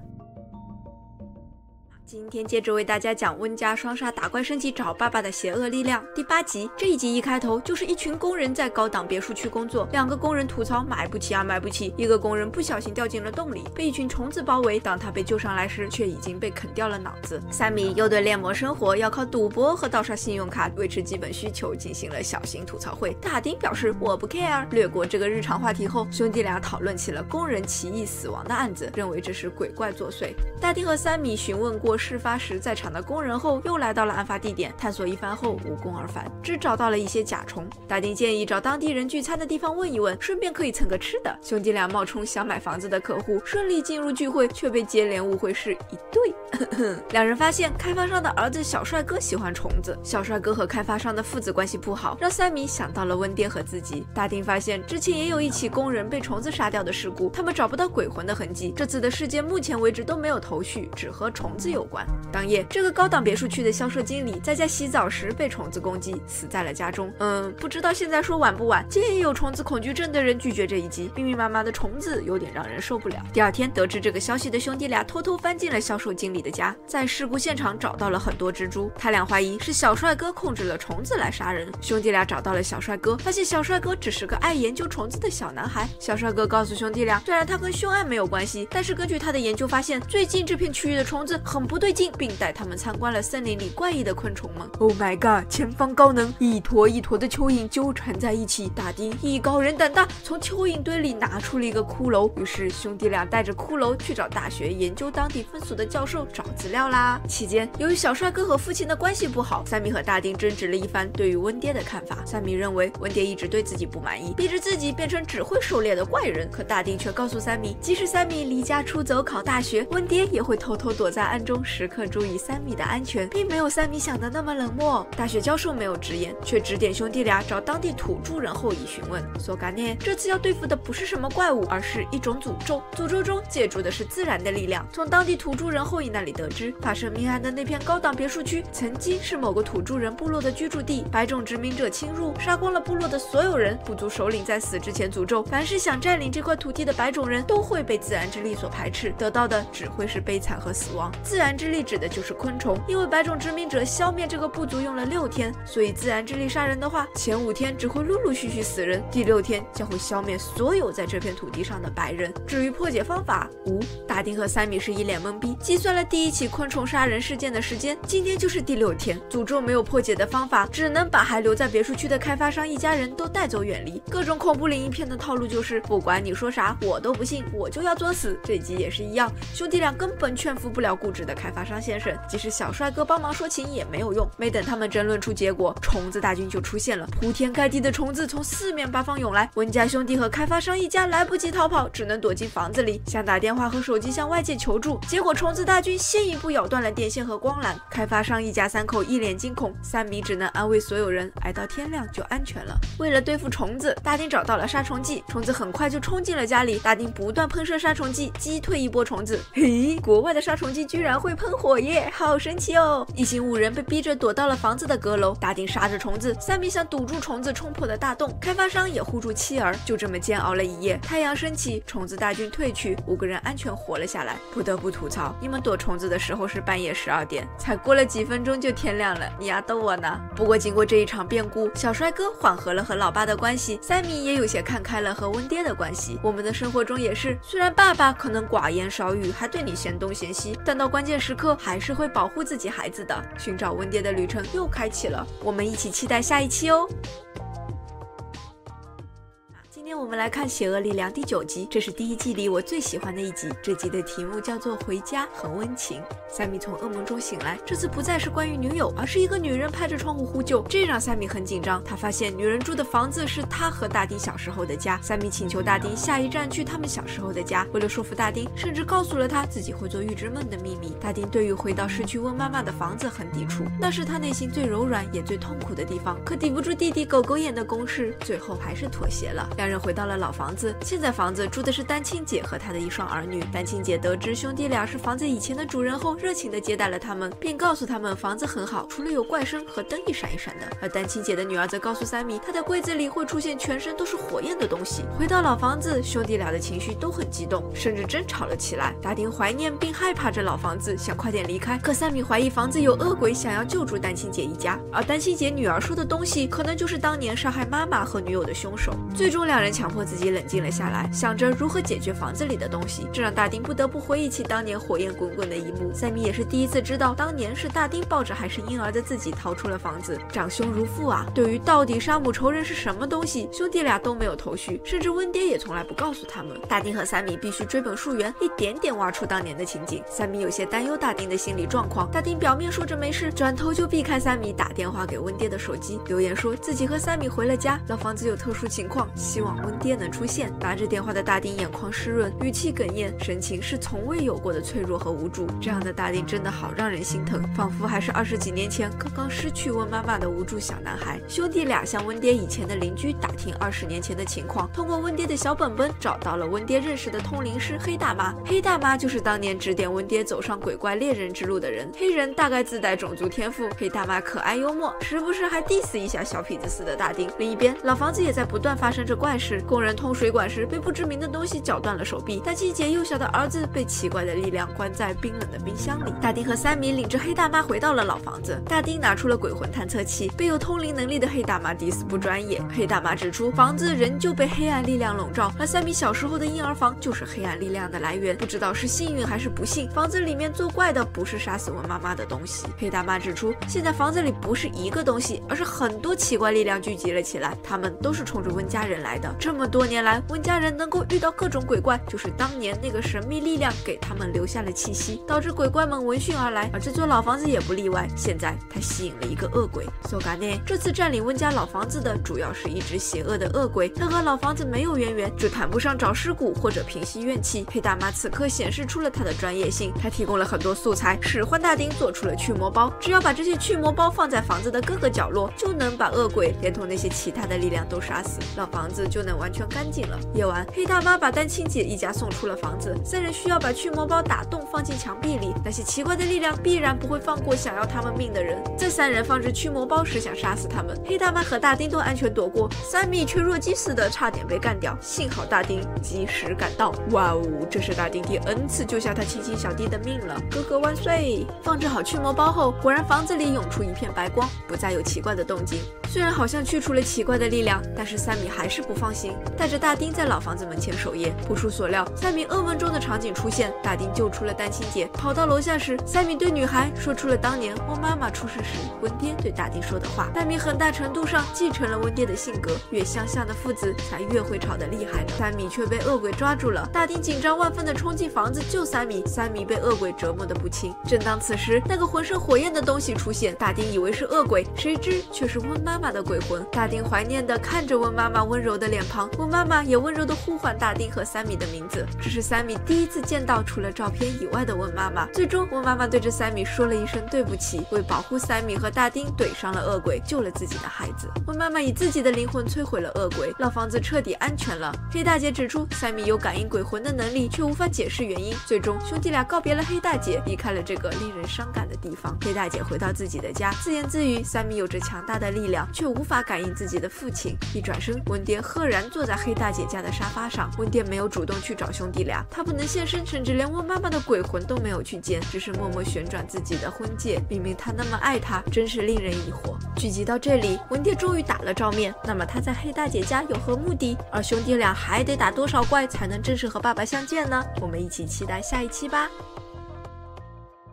今天接着为大家讲温家双杀打怪升级找爸爸的邪恶力量第8集。这一集一开头就是一群工人在高档别墅区工作，两个工人吐槽买不起啊买不起，一个工人不小心掉进了洞里，被一群虫子包围，当他被救上来时却已经被啃掉了脑子。三米又对猎魔生活要靠赌博和盗刷信用卡维持基本需求进行了小型吐槽会。大丁表示我不 care。 略过这个日常话题后，兄弟俩讨论起了工人奇异死亡的案子，认为这是鬼怪作祟。大丁和三米询问过事发时在场的工人后，又来到了案发地点，探索一番后无功而返，只找到了一些甲虫。大丁建议找当地人聚餐的地方问一问，顺便可以蹭个吃的。兄弟俩冒充想买房子的客户，顺利进入聚会，却被接连误会是一对。两人发现开发商的儿子小帅哥喜欢虫子，小帅哥和开发商的父子关系不好，让三米想到了温爹和自己。大丁发现之前也有一起工人被虫子杀掉的事故，他们找不到鬼魂的痕迹，这次的事件目前为止都没有头绪，只和虫子有关。当夜，这个高档别墅区的销售经理在家洗澡时被虫子攻击，死在了家中。不知道现在说晚不晚，建议有虫子恐惧症的人拒绝这一集，密密麻麻的虫子有点让人受不了。第二天，得知这个消息的兄弟俩偷偷翻进了销售经理的家，在事故现场找到了很多蜘蛛，他俩怀疑是小帅哥控制了虫子来杀人。兄弟俩找到了小帅哥，发现小帅哥只是个爱研究虫子的小男孩。小帅哥告诉兄弟俩，虽然他跟凶案没有关系，但是根据他的研究发现，最近这片区域的虫子很不对劲，并带他们参观了森林里怪异的昆虫们。Oh my god！ 前方高能，一坨一坨的蚯蚓纠缠在一起。大丁艺高人胆大，从蚯蚓堆里拿出了一个骷髅。于是兄弟俩带着骷髅去找大学研究当地风俗的教授找资料啦。期间，由于小帅哥和父亲的关系不好，三米和大丁争执了一番对于温爹的看法。三米认为温爹一直对自己不满意，逼着自己变成只会狩猎的怪人。可大丁却告诉三米，即使三米离家出走考大学，温爹也会偷偷躲在暗中，时刻注意三米的安全，并没有三米想的那么冷漠。大学教授没有直言，却指点兄弟俩找当地土著人后以询问。索嘎涅这次要对付的不是什么怪物，而是一种诅咒，诅咒中借助的是自然的力量。从当地土著人后以那里得知，发生命案的那片高档别墅区曾经是某个土著人部落的居住地，白种殖民者侵入，杀光了部落的所有人。部族首领在死之前诅咒，凡是想占领这块土地的白种人都会被自然之力所排斥，得到的只会是悲惨和死亡。自然之力指的就是昆虫，因为白种殖民者消灭这个部族用了6天，所以自然之力杀人的话，前5天只会陆陆续续死人，第6天将会消灭所有在这片土地上的白人。至于破解方法，大丁和三米是一脸懵逼，计算了第一起昆虫杀人事件的时间，今天就是第6天。诅咒没有破解的方法，只能把还留在别墅区的开发商一家人都带走远离。各种恐怖灵异片的套路就是不管你说啥我都不信，我就要作死。这集也是一样，兄弟俩根本劝服不了固执的开发商先生，即使小帅哥帮忙说情也没有用。没等他们争论出结果，虫子大军就出现了，铺天盖地的虫子从4面8方涌来。温家兄弟和开发商一家来不及逃跑，只能躲进房子里，想打电话和手机向外界求助，结果虫子大军先一步咬断了电线和光缆。开发商一家3口一脸惊恐，三米只能安慰所有人，挨到天亮就安全了。为了对付虫子，大丁找到了杀虫剂，虫子很快就冲进了家里。大丁不断喷射杀虫剂，击退一波虫子。嘿，国外的杀虫剂居然会喷火耶，好神奇哦！一行5人被逼着躲到了房子的阁楼，大丁杀着虫子，三米想堵住虫子冲破的大洞，开发商也护住妻儿。就这么煎熬了一夜，太阳升起，虫子大军退去，5个人安全活了下来。不得不吐槽，你们躲虫子的时候是半夜12点，才过了几分钟就天亮了，你丫逗我呢。不过经过这一场变故，小帅哥缓和了和老爸的关系，三米也有些看开了和温爹的关系。我们的生活中也是，虽然爸爸可能寡言少语，还对你嫌东嫌西，但到关键时刻还是会保护自己孩子的。寻找温爹的旅程又开启了，我们一起期待下一期哦。今天我们来看《邪恶力量》第9集，这是第1季里我最喜欢的一集。这集的题目叫做《回家》，很温情。塞米从噩梦中醒来，这次不再是关于女友，而是一个女人拍着窗户呼救，这让塞米很紧张。他发现女人住的房子是他和大丁小时候的家。塞米请求大丁下一站去他们小时候的家，为了说服大丁，甚至告诉了他自己会做预知梦的秘密。大丁对于回到失去温妈妈的房子很抵触，那是他内心最柔软也最痛苦的地方。可抵不住弟弟狗狗眼的攻势，最后还是妥协了。两人回到了老房子，现在房子住的是单亲姐和她的一双儿女。单亲姐得知兄弟俩是房子以前的主人后，热情地接待了他们，并告诉他们房子很好，除了有怪声和灯一闪一闪的。而单亲姐的女儿则告诉塞米，她的柜子里会出现全身都是火焰的东西。回到老房子，兄弟俩的情绪都很激动，甚至争吵了起来。大丁怀念并害怕着老房子，想快点离开，可塞米怀疑房子有恶鬼，想要救助单亲姐一家。而单亲姐女儿说的东西，可能就是当年杀害妈妈和女友的凶手。最终两人强迫自己冷静了下来，想着如何解决房子里的东西，这让大丁不得不回忆起当年火焰滚滚的一幕。塞米也是第一次知道，当年是大丁抱着还是婴儿的自己逃出了房子，长兄如父啊！对于到底杀母仇人是什么东西，兄弟俩都没有头绪，甚至温爹也从来不告诉他们。大丁和塞米必须追本溯源，一点点挖出当年的情景。塞米有些担忧大丁的心理状况，大丁表面说着没事，转头就避开塞米打电话给温爹的手机，留言说自己和塞米回了家，老房子有特殊情况，希望温爹能出现。拿着电话的大丁眼眶湿润，语气哽咽，神情是从未有过的脆弱和无助。这样的大丁真的好让人心疼，仿佛还是20几年前刚刚失去温妈妈的无助小男孩。兄弟俩向温爹以前的邻居打听20年前的情况，通过温爹的小本本找到了温爹认识的通灵师黑大妈。黑大妈就是当年指点温爹走上鬼怪猎人之路的人。黑人大概自带种族天赋，黑大妈可爱幽默，时不时还 diss 一下小痞子似的大丁。另一边，老房子也在不断发生着怪事，工人通水管时被不知名的东西绞断了手臂，单亲姐幼小的儿子被奇怪的力量关在冰冷的冰箱里。大丁和塞米领着黑大妈回到了老房子，大丁拿出了鬼魂探测器，被有通灵能力的黑大妈 diss 不专业。黑大妈指出，房子仍旧被黑暗力量笼罩，而塞米小时候的婴儿房就是黑暗力量的来源，不知道是幸运还是不幸，房子里面作怪的不是杀死温妈妈的东西。黑大妈指出，现在房子里不是一个东西，而是很多奇怪力量聚集了起来，他们都是冲着温家人来的。这么多年来，温家人能够遇到各种鬼怪，就是当年那个神秘力量给他们留下了气息，导致鬼怪们闻讯而来，而这座老房子也不例外。现在它吸引了一个恶鬼索嘎内，这次占领温家老房子的主要是一只邪恶的恶鬼，他和老房子没有渊源，只谈不上找尸骨或者平息怨气。黑大妈此刻显示出了她的专业性，她提供了很多素材，使唤大丁做出了驱魔包，只要把这些驱魔包放在房子的各个角落，就能把恶鬼连同那些其他的力量都杀死，老房子就能完全干净了。夜晚，黑大妈把单亲姐一家送出了房子，三人需要把驱魔包打洞放进墙壁里，那些奇怪的力量必然不会放过想要他们命的人。这三人放置驱魔包是想杀死他们，黑大妈和大丁都安全躲过，塞米却弱鸡似的差点被干掉，幸好大丁及时赶到。哇哦，这是大丁第 N 次救下他亲亲小弟的命了，哥哥万岁！放置好驱魔包后，果然房子里涌出一片白光，不再有奇怪的动静。虽然好像去除了奇怪的力量，但是塞米还是不放心，带着大丁在老房子门前守夜。不出所料，塞米噩梦中的场景出现，大丁救出了单亲姐，跑到楼下时，塞米对女孩说出了当年温妈妈出事时温爹对大丁说的话。塞米很大程度上继承了温爹的性格，越相像的父子才越会吵得厉害呢。塞米却被恶鬼抓住了，大丁紧张万分的冲进房子救塞米，塞米被恶鬼折磨得不轻。正当此时，那个浑身火焰的东西出现，大丁以为是恶鬼，谁知却是温妈妈的鬼魂。大丁怀念地看着温妈妈温柔的脸庞，温妈妈也温柔地呼唤大丁和塞米的名字。这是塞米第一次见到除了照片以外的温妈妈。最终，温妈妈对着塞米说了一声对不起，为保护塞米和大丁怼上了恶鬼，救了自己的孩子。温妈妈以自己的灵魂摧毁了恶鬼，老房子彻底安全了。黑大姐指出，塞米有感应鬼魂的能力，却无法解释原因。最终，兄弟俩告别了黑大姐，离开了这个令人伤感的地方。黑大姐回到自己的家，自言自语：塞米有着强大的力量，却无法感应自己的父亲。一转身，温爹赫然坐在黑大姐家的沙发上。温爹没有主动去找兄弟俩，他不能现身，甚至连温妈妈的鬼魂都没有去见，只是默默旋转自己的婚戒。明明他那么爱她，真是令人疑惑。剧集到这里，文爹终于打了照面，那么他在黑大姐家有何目的？而兄弟俩还得打多少怪才能正式和爸爸相见呢？我们一起期待下一期吧。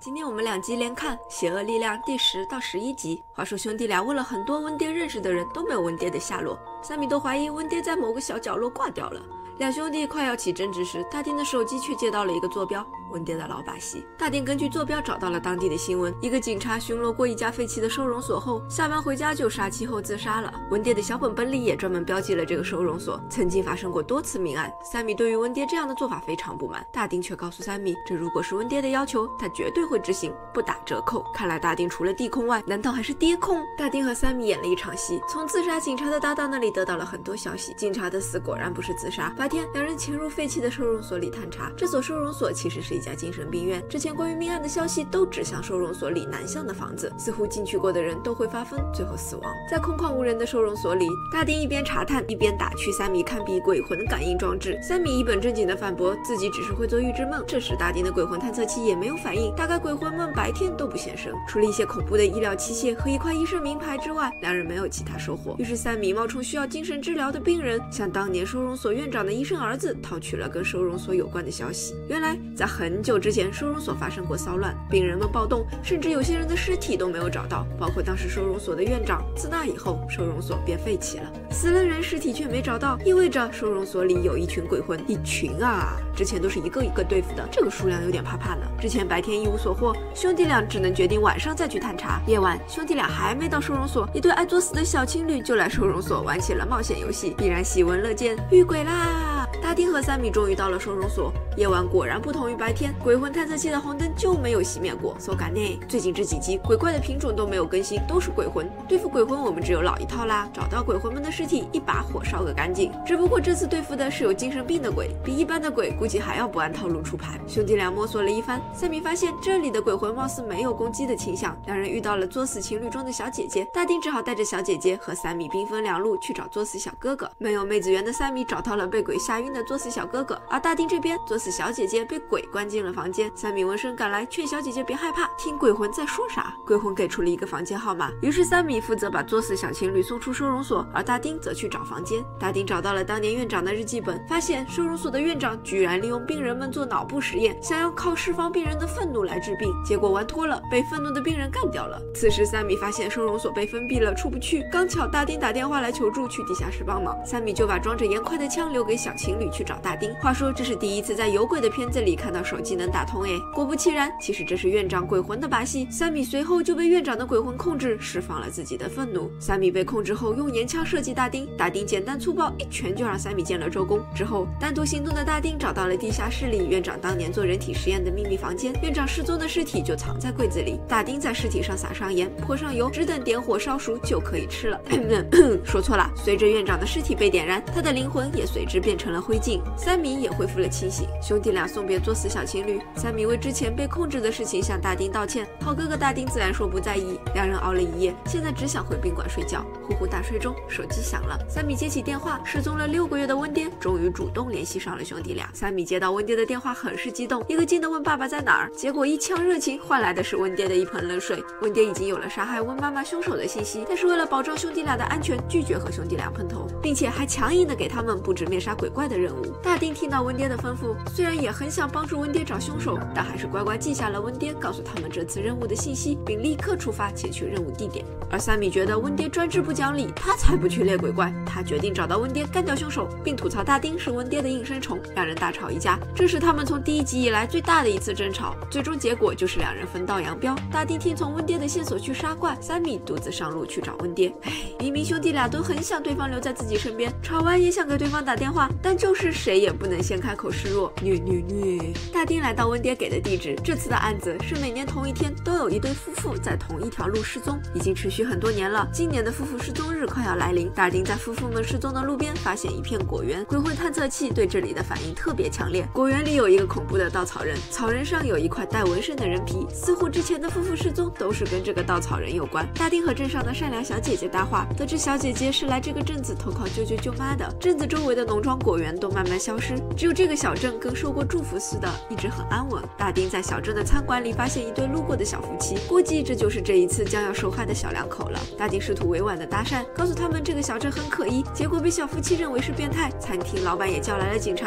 今天我们2集连看《邪恶力量》第10到11集。话说兄弟俩问了很多温爹认识的人，都没有温爹的下落。三米都怀疑温爹在某个小角落挂掉了。两兄弟快要起争执时，大丁的手机却接到了一个坐标，温爹的老把戏。大丁根据坐标找到了当地的新闻，一个警察巡逻过一家废弃的收容所后，下班回家就杀妻后自杀了。温爹的小本本里也专门标记了这个收容所，曾经发生过多次命案。三米对于温爹这样的做法非常不满，大丁却告诉三米，这如果是温爹的要求，他绝对会执行，不打折扣。看来大丁除了地控外，难道还是爹控？大丁和三米演了一场戏，从自杀警察的搭档那里得到了很多消息。警察的死果然不是自杀。白天，两人潜入废弃的收容所里探查，这所收容所其实是一家精神病院。之前关于命案的消息都指向收容所里南向的房子，似乎进去过的人都会发疯，最后死亡。在空旷无人的收容所里，大丁一边查探一边打趣三米看避鬼魂感应装置。三米一本正经的反驳自己只是会做预知梦。这时大丁的鬼魂探测器也没有反应，大概鬼魂们白天都不现身。除了一些恐怖的医疗器械和一块医生名牌之外，两人没有其他收获。于是三米冒充需要精神治疗的病人，向当年收容所院长的医生儿子讨取了跟收容所有关的消息。原来在很久之前，收容所发生过骚乱，病人们暴动，甚至有些人的尸体都没有找到，包括当时收容所的院长。自那以后，收容所便废弃了。死了人尸体却没找到，意味着收容所里有一群鬼魂。一群啊，之前都是一个一个对付的，这个数量有点怕怕呢。之前白天一无所获，兄弟俩只能决定晚上再去探查。夜晚，兄弟俩还没到收容所，一对爱作死的小情侣就来收容所玩起了冒险游戏，必然喜闻乐见，遇鬼啦！大丁和三米终于到了收容所，夜晚果然不同于白天，鬼魂探测器的红灯就没有熄灭过。so 感内，最近这几集鬼怪的品种都没有更新，都是鬼魂。对付鬼魂我们只有老一套啦，找到鬼魂们的尸体，一把火烧个干净。只不过这次对付的是有精神病的鬼，比一般的鬼估计还要不按套路出牌。兄弟俩摸索了一番，三米发现这里的鬼魂貌似没有攻击的倾向。两人遇到了作死情侣中的小姐姐，大丁只好带着小姐姐和三米兵分两路去找作死小哥哥。没有妹子缘的三米找到了被鬼吓晕的作死小哥哥，而大丁这边作死小姐姐被鬼关进了房间。三米闻声赶来，劝小姐姐别害怕，听鬼魂在说啥。鬼魂给出了一个房间号码，于是三米负责把作死小情侣送出收容所，而大丁则去找房间。大丁找到了当年院长的日记本，发现收容所的院长居然利用病人们做脑部实验，想要靠释放病人的愤怒来治病，结果玩脱了，被愤怒的病人干掉了。此时三米发现收容所被封闭了，出不去，刚巧大丁打电话来求助，去地下室帮忙。三米就把装着盐块的枪留给小情侣去找大丁。话说这是第一次在有鬼的片子里看到手机能打通诶。果不其然，其实这是院长鬼魂的把戏。三米随后就被院长的鬼魂控制，释放了自己的愤怒。三米被控制后用岩枪射击大丁，大丁简单粗暴一拳就让三米见了周公。之后单独行动的大丁找到了地下室里院长当年做人体实验的秘密房间，院长失踪的尸体就藏在柜子里。大丁在尸体上撒上盐，泼上油，只等点火烧熟就可以吃了。说错了，随着院长的尸体被点燃，他的灵魂也随之变成了灰烬。三米也恢复了清醒。兄弟俩送别作死小情侣，三米为之前被控制的事情向大丁道歉，好哥哥大丁自然说不在意。两人熬了一夜，现在只想回宾馆睡觉。呼呼大睡中，手机响了，三米接起电话，失踪了6个月的温爹终于主动联系上了兄弟俩。三米接到温爹的电话很是激动，一个劲的问爸爸在哪儿，结果一腔热情换来的是温爹的一盆冷水。温爹已经有了杀害温妈妈凶手的信息，但是为了保障兄弟俩的安全，拒绝和兄弟俩碰头，并且还强硬的给他们布置灭杀鬼怪的任务。大丁听到温爹的吩咐，虽然也很想帮助温爹找凶手，但还是乖乖记下了温爹告诉他们这次任务的信息，并立刻出发前去任务地点。而三米觉得温爹专制不讲理，他才不去猎鬼怪。他决定找到温爹干掉凶手，并吐槽大丁是温爹的应声虫，两人大吵一架。这是他们从第1集以来最大的一次争吵，最终结果就是两人分道扬镳。大丁听从温爹的线索去杀怪，三米独自上路去找温爹。明明兄弟俩都很想对方留在自己身边，吵完也想给对方打电话，但就是谁也不能先开口示弱。虐。大丁来到温爹给的地址，这次的案子是每年同一天都有一对夫妇在同一条路失踪，已经持续很多年了。今年的夫妇失踪日快要来临，大丁在夫妇们失踪的路边发现一片果园，鬼魂探测器对这里的反应特别强烈。果园里有一个恐怖的稻草人，草人上有一块带纹身的人皮，似乎之前的夫妇失踪都是跟这个稻草人有关。大丁和镇上的善良小姐姐搭话，得知小姐姐是来这个镇子投靠舅舅舅妈的。镇子周围的农庄果园都慢慢消失，只有这个小镇跟受过祝福似的，一直很安稳。大丁在小镇的餐馆里发现一对路过的小夫妻，估计这就是这一次将要受害的小两口了。大丁试图委婉的搭讪，告诉他们这个小镇很可疑，结果被小夫妻认为是变态。餐厅老板也叫来了警察，把大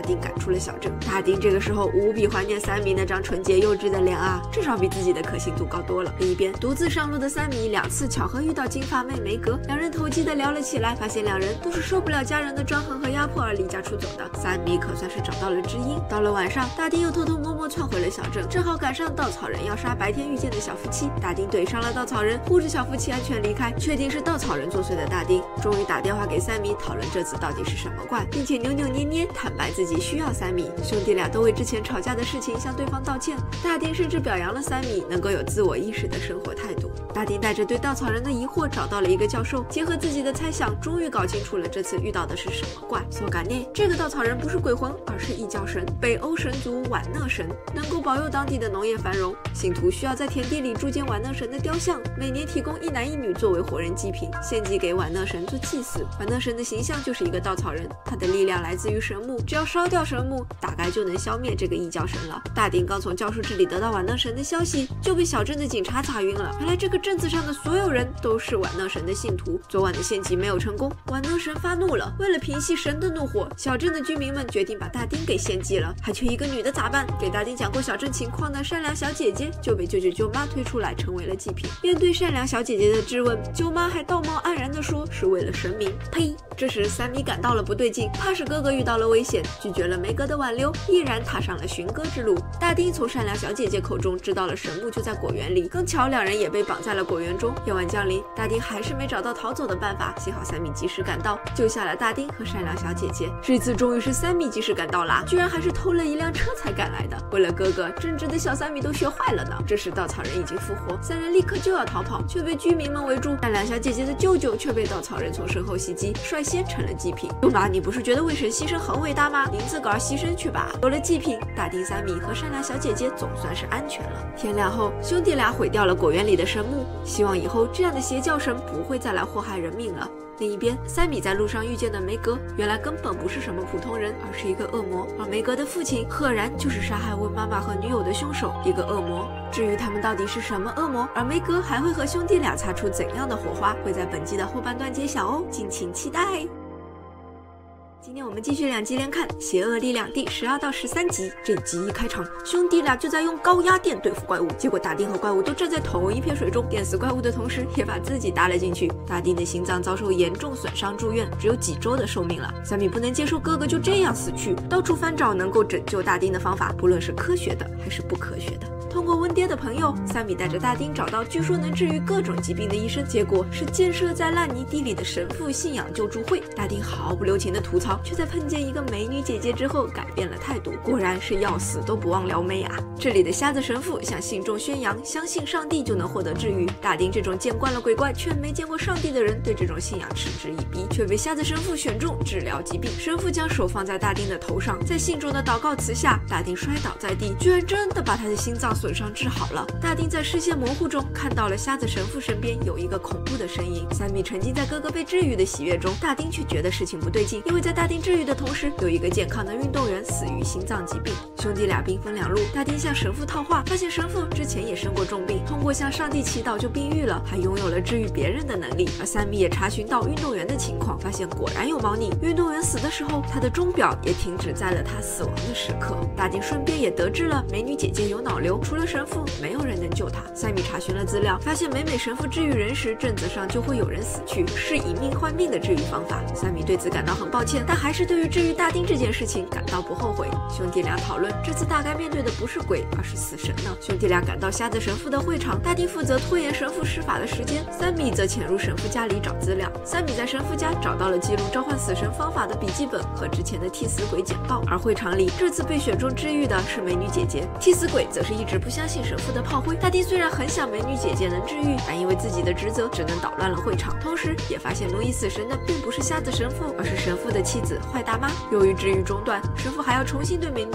丁赶出了小镇。大丁这个时候无比怀念三米那张纯洁幼稚的脸啊，至少比自己的可信度高多了。另一边，独自上路的三米2次巧合遇到金发妹梅格，两人投机的聊了起来，发现两人都是受不了家人的专横和压迫而离家出走的。三米可算是找到了知音。到了晚上，大丁又偷偷摸摸窜回了小镇，正好赶上稻草人要杀白天遇见的小夫妻。大丁怼上了稻草人，护着小夫妻安全离开。确定是稻草人作祟的大丁，终于打电话给三米讨论这次到底是什么怪，并且扭扭捏捏坦白自己需要三米。兄弟俩都为之前吵架的事情向对方道歉。大丁甚至表扬了三米能够有自我意识的生活态度。大丁带着对稻草人的疑惑找到了一个教授，结合自己的猜想，终于搞清楚了这次遇到的是什么怪。索嘎内这个稻草人不是鬼魂，而是异教神，北欧神族瓦讷神，能够保佑当地的农业繁荣。信徒需要在田地里铸建瓦讷神的雕像，每年提供1男1女作为活人祭品，献祭给瓦讷神做祭祀。瓦讷神的形象就是一个稻草人，他的力量来自于神木，只要烧掉神木，大概就能消灭这个异教神了。大丁刚从教授这里得到瓦讷神的消息，就被小镇的警察查晕了。原来这个镇子上的所有人都是瓦讷神的信徒。昨晚的献祭没有成功，瓦讷神发怒了，为了平息神的怒火，小镇的居民们决定把大丁给献祭了。还缺一个女的咋办？给大丁讲过小镇情况的善良小姐姐就被舅舅舅妈推出来，成为了祭品。面对善良小姐姐的质问，舅妈还道貌岸然地说是为了神明。呸！这时三米感到了不对劲，怕是哥哥遇到了危险，拒绝了梅格的挽留，毅然踏上了寻歌之路。大丁从善良小姐姐口中知道了神木就在果园里，刚巧两人也被绑在了果园中。夜晚降临，大丁还是没找到逃走的办法，幸好三米及时赶到，救下了大丁和善良小姐姐。这次终于是三米及时赶到啦，居然还是偷了一辆车才赶来的。为了哥哥，正直的小三米都学坏了呢。这时稻草人已经复活，三人立刻就要逃跑，却被居民们围住。善良小姐姐的舅舅却被稻草人从身后袭击，率先成了祭品。舅妈，你不是觉得为神牺牲很伟大吗？您自个儿牺牲去吧。有了祭品，大丁、三米和善良小姐姐总算是安全了。天亮后，兄弟俩毁掉了果园里的神木，希望以后这样的邪教神不会再来祸害人命了。另一边，三米在路上遇见的梅格，原来根本不是什么普通人，而是一个恶魔。而梅格的父亲赫然就是杀害温妈妈和女友的凶手，一个恶魔。至于他们到底是什么恶魔，而梅格还会和兄弟俩擦出怎样的火花，会在本季的后半段揭晓哦，敬请期待。今天我们继续2集连看《邪恶力量》第12到13集。这一集一开场，兄弟俩就在用高压电对付怪物，结果大丁和怪物都站在同一片水中，电死怪物的同时也把自己搭了进去。大丁的心脏遭受严重损伤，住院，只有几周的寿命了。三米不能接受哥哥就这样死去，到处翻找能够拯救大丁的方法，不论是科学的还是不科学的。通过温爹的朋友，三米带着大丁找到据说能治愈各种疾病的医生，结果是建设在烂泥地里的神父信仰救助会。大丁毫不留情的吐槽，却在碰见一个美女姐姐之后改变了态度，果然是要死都不忘撩妹啊！这里的瞎子神父向信众宣扬，相信上帝就能获得治愈。大丁这种见惯了鬼怪却没见过上帝的人，对这种信仰嗤之以鼻，却被瞎子神父选中治疗疾病。神父将手放在大丁的头上，在信众的祷告词下，大丁摔倒在地，居然真的把他的心脏损伤治好了。大丁在视线模糊中看到了瞎子神父身边有一个恐怖的身影。三米沉浸在哥哥被治愈的喜悦中，大丁却觉得事情不对劲，因为在大丁治愈的同时，有一个健康的运动员死于心脏疾病。兄弟俩兵分两路，大丁向神父套话，发现神父之前也生过重病，通过向上帝祈祷就病愈了，还拥有了治愈别人的能力。而三米也查询到运动员的情况，发现果然有猫腻。运动员死的时候，他的钟表也停止在了他死亡的时刻。大丁顺便也得知了美女姐姐有脑瘤，除了神父，没有人能救她。三米查询了资料，发现每神父治愈人时，镇子上就会有人死去，是以命换命的治愈方法。三米对此感到很抱歉，但还是对于治愈大丁这件事情感到不后悔。兄弟俩讨论，这次大概面对的不是鬼，而是死神呢。兄弟俩赶到瞎子神父的会场，大丁负责拖延神父施法的时间，三米则潜入神父家里找资料。三米在神父家找到了记录召唤死神方法的笔记本和之前的替死鬼简报。而会场里这次被选中治愈的是美女姐姐，替死鬼则是一直不相信神父的炮灰。大丁虽然很想美女姐姐能治愈，但因为自己的职责只能捣乱了会场，同时也发现奴役死神的并不是瞎子神父，而是神父的妻子坏大妈。由于治愈中断，神父还要重新对美女姐姐进行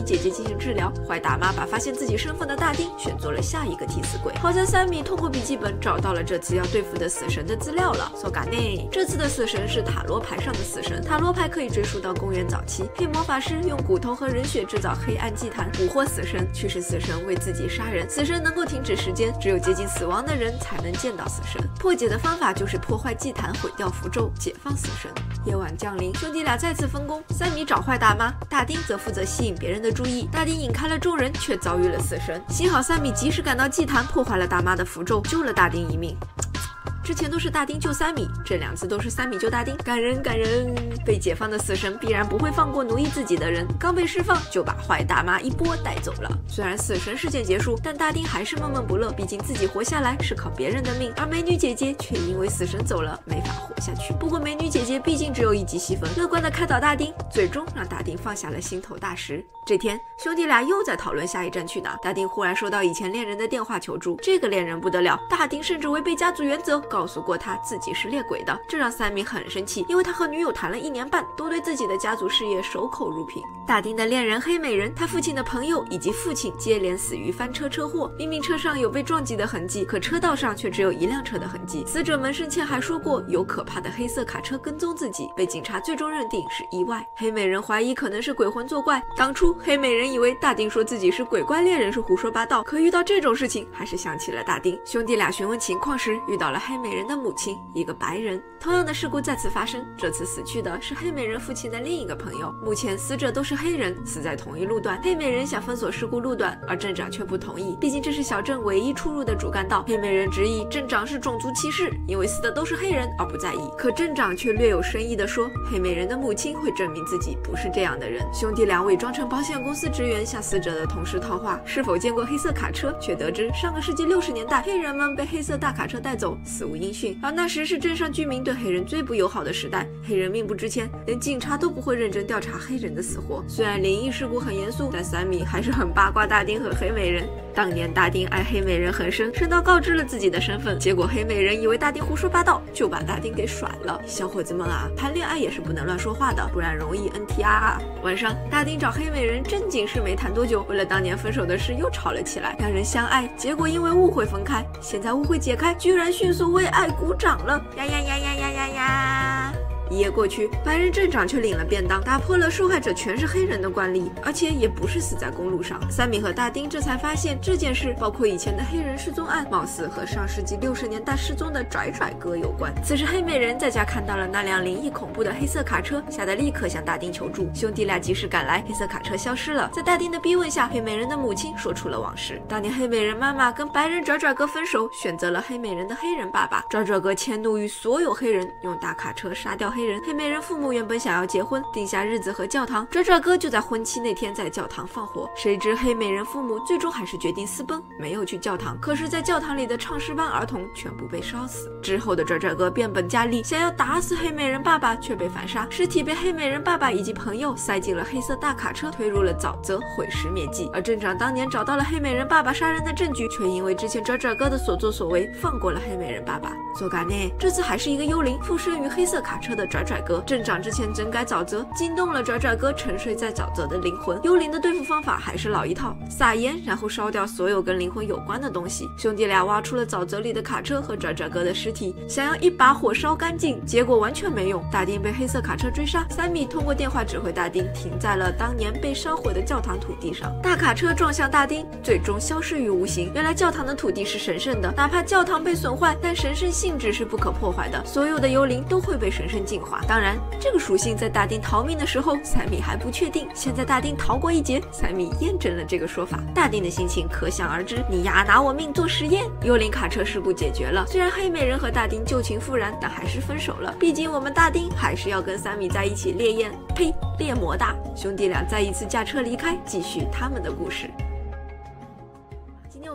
行治疗。坏大妈把发现自己身份的大丁选做了下一个替死鬼。好在三米通过笔记本找到了这次要对付的死神的资料了。索嘎内，这次的死神是塔罗牌上的死神，塔罗牌可以追溯到公元早期，黑魔法师用骨头和人血制造黑暗祭坛，蛊惑死神，驱使死神为自己杀人。死神能够停止时间，只有接近死亡的人才能见到死神。破解的方法就是破坏祭坛，毁掉符咒，解放死神。夜晚降临，兄弟俩再次分工，三米找坏大妈，大丁则负责吸引别人的注意。大丁引开了众人，却遭遇了死神。幸好三米及时赶到祭坛，破坏了大妈的符咒，救了大丁一命。之前都是大丁救三米，这2次都是三米救大丁，感人感人。被解放的死神必然不会放过奴役自己的人，刚被释放就把坏大妈一波带走了。虽然死神事件结束，但大丁还是闷闷不乐，毕竟自己活下来是靠别人的命，而美女姐姐却因为死神走了，没法活下去。不过美女姐姐毕竟只有1级戏份，乐观的开导大丁，最终让大丁放下了心头大石。这天，兄弟俩又在讨论下一站去哪。大丁忽然收到以前恋人的电话求助，这个恋人不得了，大丁甚至违背家族原则，告诉过他自己是猎鬼的，这让三米很生气，因为他和女友谈了1年半，都对自己的家族事业守口如瓶。大丁的恋人黑美人，他父亲的朋友以及父亲接连死于翻车车祸，明明车上有被撞击的痕迹，可车道上却只有1辆车的痕迹。死者们生前还说过有可怕的黑色卡车跟踪自己，被警察最终认定是意外。黑美人怀疑可能是鬼魂作怪，当初黑美人以为大丁说自己是鬼怪猎人是胡说八道，可遇到这种事情还是想起了大丁。兄弟俩询问情况时遇到了黑美人的母亲，一个白人。同样的事故再次发生，这次死去的是黑美人父亲的另一个朋友。目前死者都是黑人，死在同一路段。黑美人想封锁事故路段，而镇长却不同意，毕竟这是小镇唯一出入的主干道。黑美人质疑镇长是种族歧视，因为死的都是黑人而不在意，可镇长却略有深意地说，黑美人的母亲会证明自己不是这样的人。兄弟俩伪装成保险公司职员，向死者的同事套话是否见过黑色卡车，却得知上个世纪60年代黑人们被黑色大卡车带走，死无音讯，而那时是镇上居民对黑人最不友好的时代，黑人命不值钱，连警察都不会认真调查黑人的死活。虽然灵异事故很严肃，但三米还是很八卦大丁和黑美人。当年大丁爱黑美人很深，深到告知了自己的身份，结果黑美人以为大丁胡说八道，就把大丁给甩了。小伙子们啊，谈恋爱也是不能乱说话的，不然容易 NTR。晚上，大丁找黑美人，正经事没谈多久，为了当年分手的事又吵了起来。两人相爱，结果因为误会分开，现在误会解开，居然迅速为爱鼓掌了！呀呀呀呀呀呀呀！一夜过去，白人镇长却领了便当，打破了受害者全是黑人的惯例，而且也不是死在公路上。三米和大丁这才发现这件事，包括以前的黑人失踪案，貌似和上世纪60年代失踪的拽拽哥有关。此时黑美人在家看到了那辆灵异恐怖的黑色卡车，吓得立刻向大丁求助。兄弟俩及时赶来，黑色卡车消失了。在大丁的逼问下，黑美人的母亲说出了往事。当年黑美人妈妈跟白人拽拽哥分手，选择了黑美人的黑人爸爸。拽拽哥迁怒于所有黑人，用大卡车杀掉黑人。黑美人父母原本想要结婚，定下日子和教堂，拽拽哥就在婚期那天在教堂放火。谁知黑美人父母最终还是决定私奔，没有去教堂。可是在教堂里的唱诗班儿童全部被烧死。之后的拽拽哥变本加厉，想要打死黑美人爸爸，却被反杀，尸体被黑美人爸爸以及朋友塞进了黑色大卡车，推入了沼泽，毁尸灭迹。而镇长当年找到了黑美人爸爸杀人的证据，却因为之前拽拽哥的所作所为，放过了黑美人爸爸。佐嘎内这次还是一个幽灵，附身于黑色卡车的拽拽哥。镇长之前整改沼泽，惊动了拽拽哥沉睡在沼泽的灵魂。幽灵的对付方法还是老一套，撒盐，然后烧掉所有跟灵魂有关的东西。兄弟俩挖出了沼泽里的卡车和拽拽哥的尸体，想要一把火烧干净，结果完全没用。大丁被黑色卡车追杀，三米通过电话指挥大丁停在了当年被烧毁的教堂土地上。大卡车撞向大丁，最终消失于无形。原来教堂的土地是神圣的，哪怕教堂被损坏，但神圣性质是不可破坏的，所有的幽灵都会被神圣净化。当然，这个属性在大丁逃命的时候，三米还不确定。现在大丁逃过一劫，三米验证了这个说法。大丁的心情可想而知，你丫拿我命做实验。幽灵卡车事故解决了，虽然黑美人和大丁旧情复燃，但还是分手了。毕竟我们大丁还是要跟三米在一起猎艳，呸，猎魔大。兄弟俩再一次驾车离开，继续他们的故事。今天我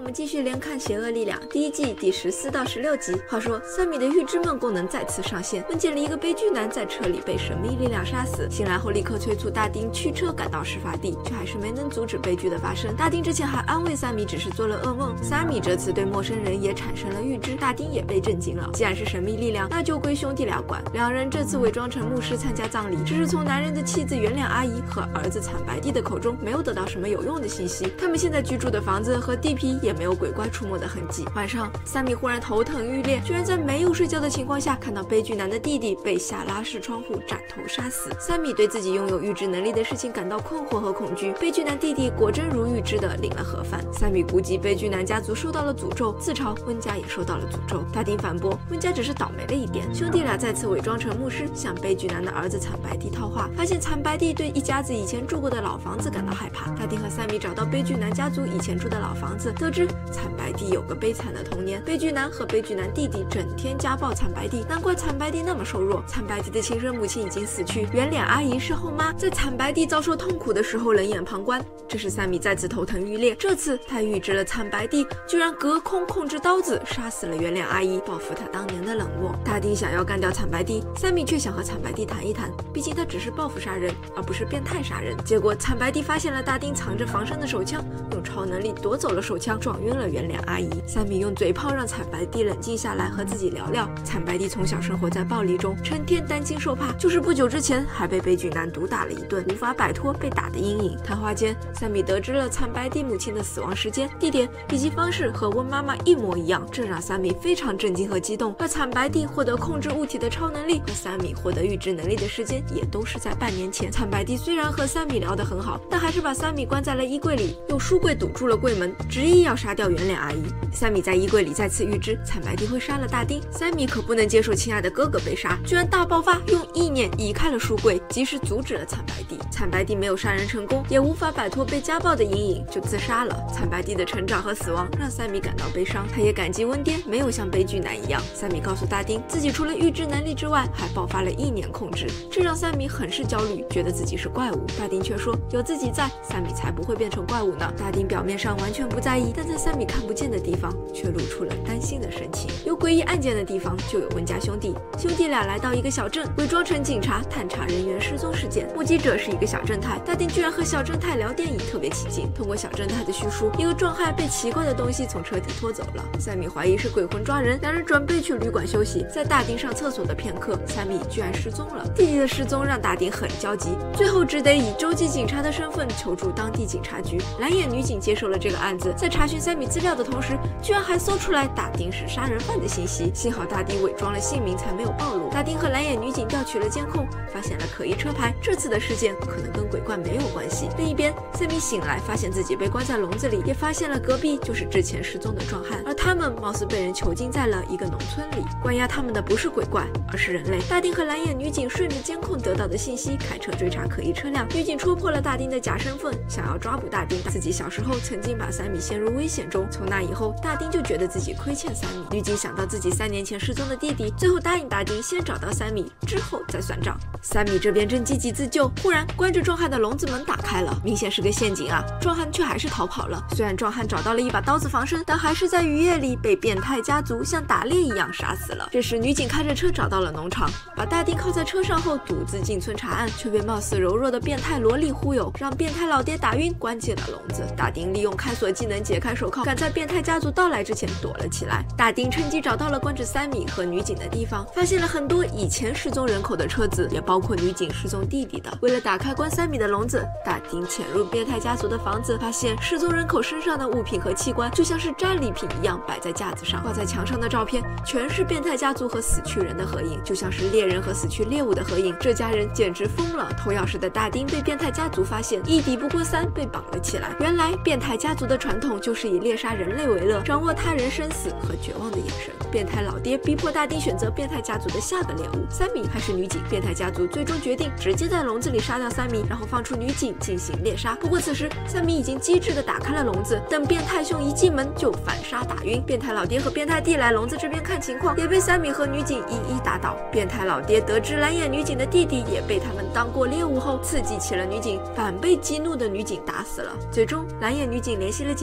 我们继续连看《邪恶力量》第1季第14到16集。话说三米的预知梦功能再次上线，梦见了一个悲剧男在车里被神秘力量杀死，醒来后立刻催促大丁驱车赶到事发地，却还是没能阻止悲剧的发生。大丁之前还安慰三米只是做了噩梦，三米这次对陌生人也产生了预知，大丁也被震惊了。既然是神秘力量，那就归兄弟俩管。两人这次伪装成牧师参加葬礼，只是从男人的妻子袁两阿姨和儿子惨白地的口中没有得到什么有用的信息。他们现在居住的房子和地皮也没有鬼怪出没的痕迹。晚上，三米忽然头疼欲裂，居然在没有睡觉的情况下看到悲剧男的弟弟被下拉式窗户斩头杀死。三米对自己拥有预知能力的事情感到困惑和恐惧。悲剧男弟弟果真如预知的领了盒饭。三米估计悲剧男家族受到了诅咒，自嘲温家也受到了诅咒。大丁反驳温家只是倒霉了一点。兄弟俩再次伪装成牧师，向悲剧男的儿子惨白地套话，发现惨白地对一家子以前住过的老房子感到害怕。大丁和三米找到悲剧男家族以前住的老房子，得知惨白地有个悲惨的童年，悲剧男和悲剧男弟弟整天家暴惨白地，难怪惨白地那么瘦弱。惨白地的亲生母亲已经死去，圆脸阿姨是后妈，在惨白地遭受痛苦的时候冷眼旁观。这时三米再次头疼欲裂，这次他预知了惨白地居然隔空控制刀子杀死了圆脸阿姨，报复他当年的冷漠。大丁想要干掉惨白地，三米却想和惨白地谈一谈，毕竟他只是报复杀人，而不是变态杀人。结果惨白地发现了大丁藏着防身的手枪，用超能力夺走了手枪，撞晕了圆脸阿姨。三米用嘴炮让惨白地冷静下来，和自己聊聊。惨白地从小生活在暴力中，成天担惊受怕，就是不久之前还被悲剧男毒打了一顿，无法摆脱被打的阴影。谈话间，三米得知了惨白地母亲的死亡时间、地点以及方式和温妈妈一模一样，这让三米非常震惊和激动。而惨白地获得控制物体的超能力和三米获得预知能力的时间也都是在半年前。惨白地虽然和三米聊得很好，但还是把三米关在了衣柜里，用书柜堵住了柜门，执意要杀掉圆脸阿姨。三米在衣柜里再次预知惨白地会杀了大丁，三米可不能接受亲爱的哥哥被杀，居然大爆发，用意念移开了书柜，及时阻止了惨白地。惨白地没有杀人成功，也无法摆脱被家暴的阴影，就自杀了。惨白地的成长和死亡让三米感到悲伤，他也感激温爹没有像悲剧男一样。三米告诉大丁，自己除了预知能力之外，还爆发了意念控制，这让三米很是焦虑，觉得自己是怪物。大丁却说，有自己在，三米才不会变成怪物呢。大丁表面上完全不在意，但在三米看不见的地方，却露出了担心的神情。有诡异案件的地方，就有温家兄弟。兄弟俩来到一个小镇，伪装成警察，探查人员失踪事件。目击者是一个小正太，大丁居然和小正太聊电影，特别起劲。通过小正太的叙述，一个壮汉被奇怪的东西从车底拖走了。三米怀疑是鬼魂抓人，两人准备去旅馆休息。在大丁上厕所的片刻，三米居然失踪了。弟弟的失踪让大丁很焦急，最后只得以洲际警察的身份求助当地警察局。蓝眼女警接受了这个案子，在查询三米资料的同时，居然还搜出来大丁是杀人犯的信息。幸好大丁伪装了姓名，才没有暴露。大丁和蓝眼女警调取了监控，发现了可疑车牌。这次的事件可能跟鬼怪没有关系。另一边，三米醒来，发现自己被关在笼子里，也发现了隔壁就是之前失踪的壮汉，而他们貌似被人囚禁在了一个农村里。关押他们的不是鬼怪，而是人类。大丁和蓝眼女警顺着监控得到的信息，开车追查可疑车辆。女警戳破了大丁的假身份，想要抓捕大丁。自己小时候曾经把三米陷入危险中，从那以后，大丁就觉得自己亏欠三米。女警想到自己3年前失踪的弟弟，最后答应大丁先找到三米，之后再算账。三米这边正积极自救，忽然关着壮汉的笼子门打开了，明显是个陷阱啊！壮汉却还是逃跑了。虽然壮汉找到了一把刀子防身，但还是在雨夜里被变态家族像打猎一样杀死了。这时女警开着车找到了农场，把大丁靠在车上后独自进村查案，却被貌似柔弱的变态萝莉忽悠，让变态老爹打晕，关进了笼子。大丁利用开锁技能解开手铐，赶在变态家族到来之前躲了起来。大丁趁机找到了关着三米和女警的地方，发现了很多以前失踪人口的车子，也包括女警失踪弟弟的。为了打开关三米的笼子，大丁潜入变态家族的房子，发现失踪人口身上的物品和器官就像是战利品一样摆在架子上，挂在墙上的照片全是变态家族和死去人的合影，就像是猎人和死去猎物的合影。这家人简直疯了！偷钥匙的大丁被变态家族发现，一抵不过3，被绑了起来。原来变态家族的传统就是以猎杀人类为乐，掌握他人生死和绝望的眼神。变态老爹逼迫大丁选择变态家族的下个猎物，三米还是女警。变态家族最终决定直接在笼子里杀掉三米，然后放出女警进行猎杀。不过此时三米已经机智地打开了笼子，等变态凶一进门就反杀打晕。变态老爹和变态弟来笼子这边看情况，也被三米和女警一一打倒。变态老爹得知蓝眼女警的弟弟也被他们当过猎物后，刺激起了女警，反被激怒的女警打死了。最终蓝眼女警联系了警局，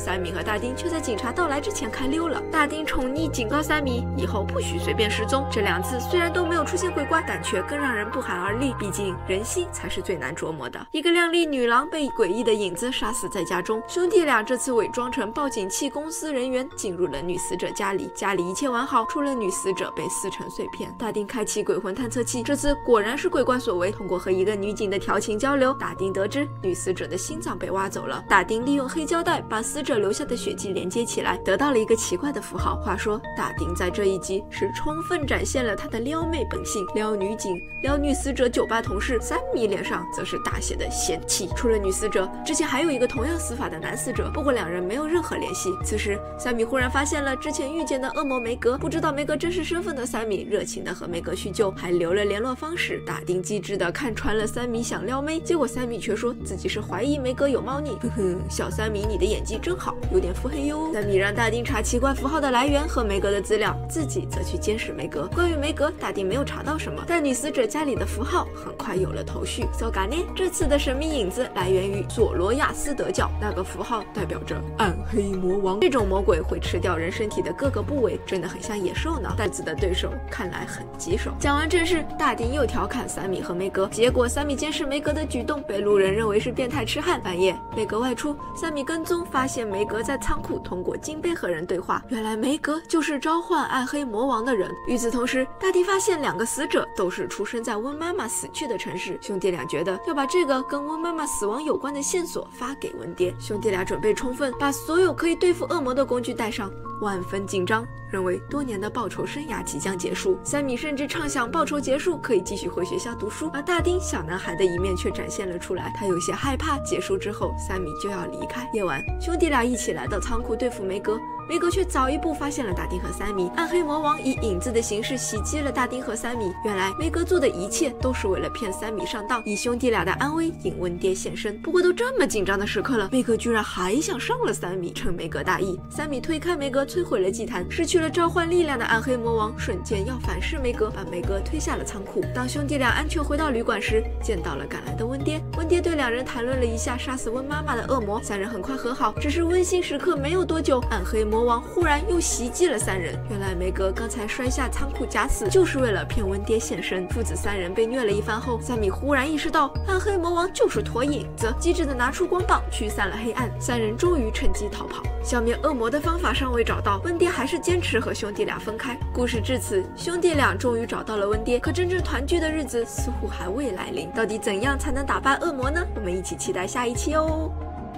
三米和大丁却在警察到来之前开溜了。大丁宠溺警告三米以后不许随便失踪。这2次虽然都没有出现鬼怪，但却更让人不寒而栗，毕竟人心才是最难琢磨的。一个靓丽女郎被诡异的影子杀死在家中，兄弟俩这次伪装成报警器公司人员进入了女死者家里，家里一切完好，除了女死者被撕成碎片。大丁开启鬼魂探测器，这次果然是鬼怪所为。通过和一个女警的调情交流，大丁得知女死者的心脏被挖走了。大丁利用黑胶带把死者留下的血迹连接起来，得到了一个奇怪的符号。话说大丁在这一集是充分展现了他的撩妹本性，撩女警，撩女死者酒吧同事。三米脸上则是大写的嫌弃。除了女死者，之前还有一个同样死法的男死者，不过2人没有任何联系。此时三米忽然发现了之前遇见的恶魔梅格，不知道梅格真实身份的三米热情的和梅格叙旧，还留了联络方式。大丁机智的看穿了三米想撩妹，结果三米却说自己是怀疑梅格有猫腻。呵呵，小三米你的演技真好，有点腹黑哟。三米让大丁查奇怪符号的来源和梅格的资料，自己则去监视梅格。关于梅格，大丁没有查到什么，但女死者家里的符号很快有了头绪。So ga呢？这次的神秘影子来源于佐罗亚斯德教，那个符号代表着暗黑魔王。这种魔鬼会吃掉人身体的各个部位，真的很像野兽呢。但子的对手看来很棘手。讲完正事，大丁又调侃三米和梅格，结果三米监视梅格的举动被路人认为是变态痴汉。半夜梅格外出，三米跟踪发现梅格在仓库通过金杯和人对话，原来梅格就是召唤暗黑魔王的人。与此同时，大丁发现2个死者都是出生在温妈妈死去的城市，兄弟俩觉得要把这个跟温妈妈死亡有关的线索发给温爹。兄弟俩准备充分，把所有可以对付恶魔的工具带上，万分紧张，认为多年的报仇生涯即将结束。三米甚至畅想报仇结束可以继续回学校读书，而大丁小男孩的一面却展现了出来，他有些害怕结束之后三米就要离开。夜晚，兄弟俩一起来到仓库对付梅格，梅格却早一步发现了大丁和三米。暗黑魔王以影子的形式袭击了大丁和三米，原来梅格做的一切都是为了骗三米上当，以兄弟俩的安危引温爹现身。不过都这么紧张的时刻了，梅格居然还想上了三米。趁梅格大意，三米推开梅格，摧毁了祭坛。失去了召唤力量的暗黑魔王瞬间要反噬梅格，把梅格推下了仓库。当兄弟俩安全回到旅馆时，见到了赶来的温爹。温爹对2人谈论了一下杀死温妈妈的恶魔，3人很快和好。只是温馨时刻没有多久，暗黑魔王忽然又袭击了3人。原来梅格刚才摔下仓库假死，就是为了骗温爹现身。父子3人被虐了一番后，三米忽然意识到暗黑魔王就是坨影子，机智的拿出光棒驱散了黑暗。3人终于趁机逃跑。消灭恶魔的方法尚未找到，温爹还是坚持和兄弟俩分开。故事至此，兄弟俩终于找到了温爹，可真正团聚的日子似乎还未来临。到底怎样才能打败恶魔呢？我们一起期待下一期哦。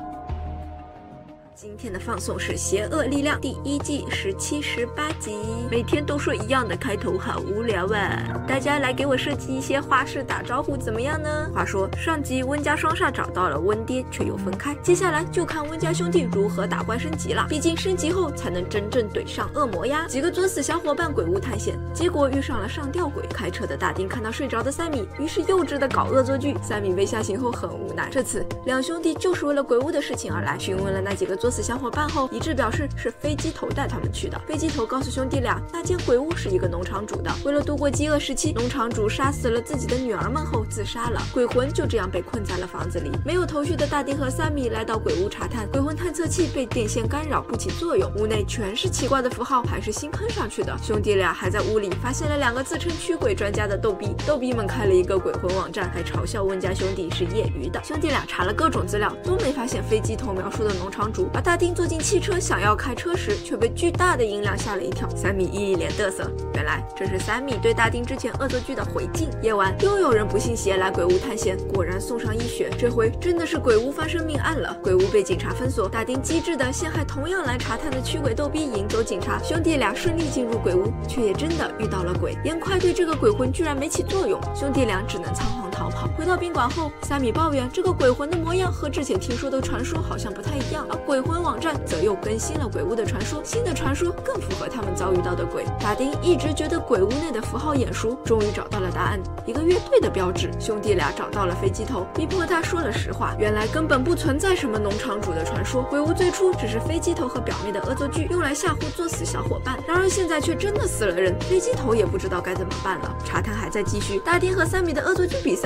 今天的放送是《邪恶力量》第1季17、18集。每天都说一样的开头，好无聊啊！大家来给我设计一些花式打招呼怎么样呢？话说上集温家双煞找到了温爹，却又分开，接下来就看温家兄弟如何打怪升级了。毕竟升级后才能真正怼上恶魔呀。几个作死小伙伴鬼屋探险，结果遇上了上吊鬼。开车的大丁看到睡着的三米，于是幼稚的搞恶作剧。三米被吓醒后很无奈，这次2兄弟就是为了鬼屋的事情而来。询问了那几个作死小伙伴后，一致表示是飞机头带他们去的。飞机头告诉兄弟俩，那间鬼屋是一个农场主的，为了度过饥饿时期，农场主杀死了自己的女儿们后自杀了，鬼魂就这样被困在了房子里。没有头绪的大丁和三米来到鬼屋查探，鬼魂探测器被电线干扰不起作用，屋内全是奇怪的符号，还是新喷上去的。兄弟俩还在屋里发现了2个自称驱鬼专家的逗逼，逗逼们开了一个鬼魂网站，还嘲笑温家兄弟是业余的。兄弟俩查了各种资料，都没发现飞机头描述的农场主。而大丁坐进汽车想要开车时，却被巨大的音量吓了一跳。三米一脸嘚瑟，原来这是三米对大丁之前恶作剧的回敬。夜晚又有人不信邪来鬼屋探险，果然送上医学，这回真的是鬼屋发生命案了。鬼屋被警察封锁，大丁机智的陷害同样来查探的驱鬼逗逼，引走警察。兄弟俩顺利进入鬼屋，却也真的遇到了鬼。烟块对这个鬼魂居然没起作用，兄弟俩只能仓皇逃跑。回到宾馆后，三米抱怨这个鬼魂的模样和之前听说的传说好像不太一样，而鬼魂网站则又更新了鬼屋的传说，新的传说更符合他们遭遇到的鬼。大丁一直觉得鬼屋内的符号眼熟，终于找到了答案，一个乐队的标志。兄弟俩找到了飞机头，逼迫他说了实话，原来根本不存在什么农场主的传说，鬼屋最初只是飞机头和表妹的恶作剧，用来吓唬作死小伙伴。然而现在却真的死了人，飞机头也不知道该怎么办了。查探还在继续，大丁和三米的恶作剧比赛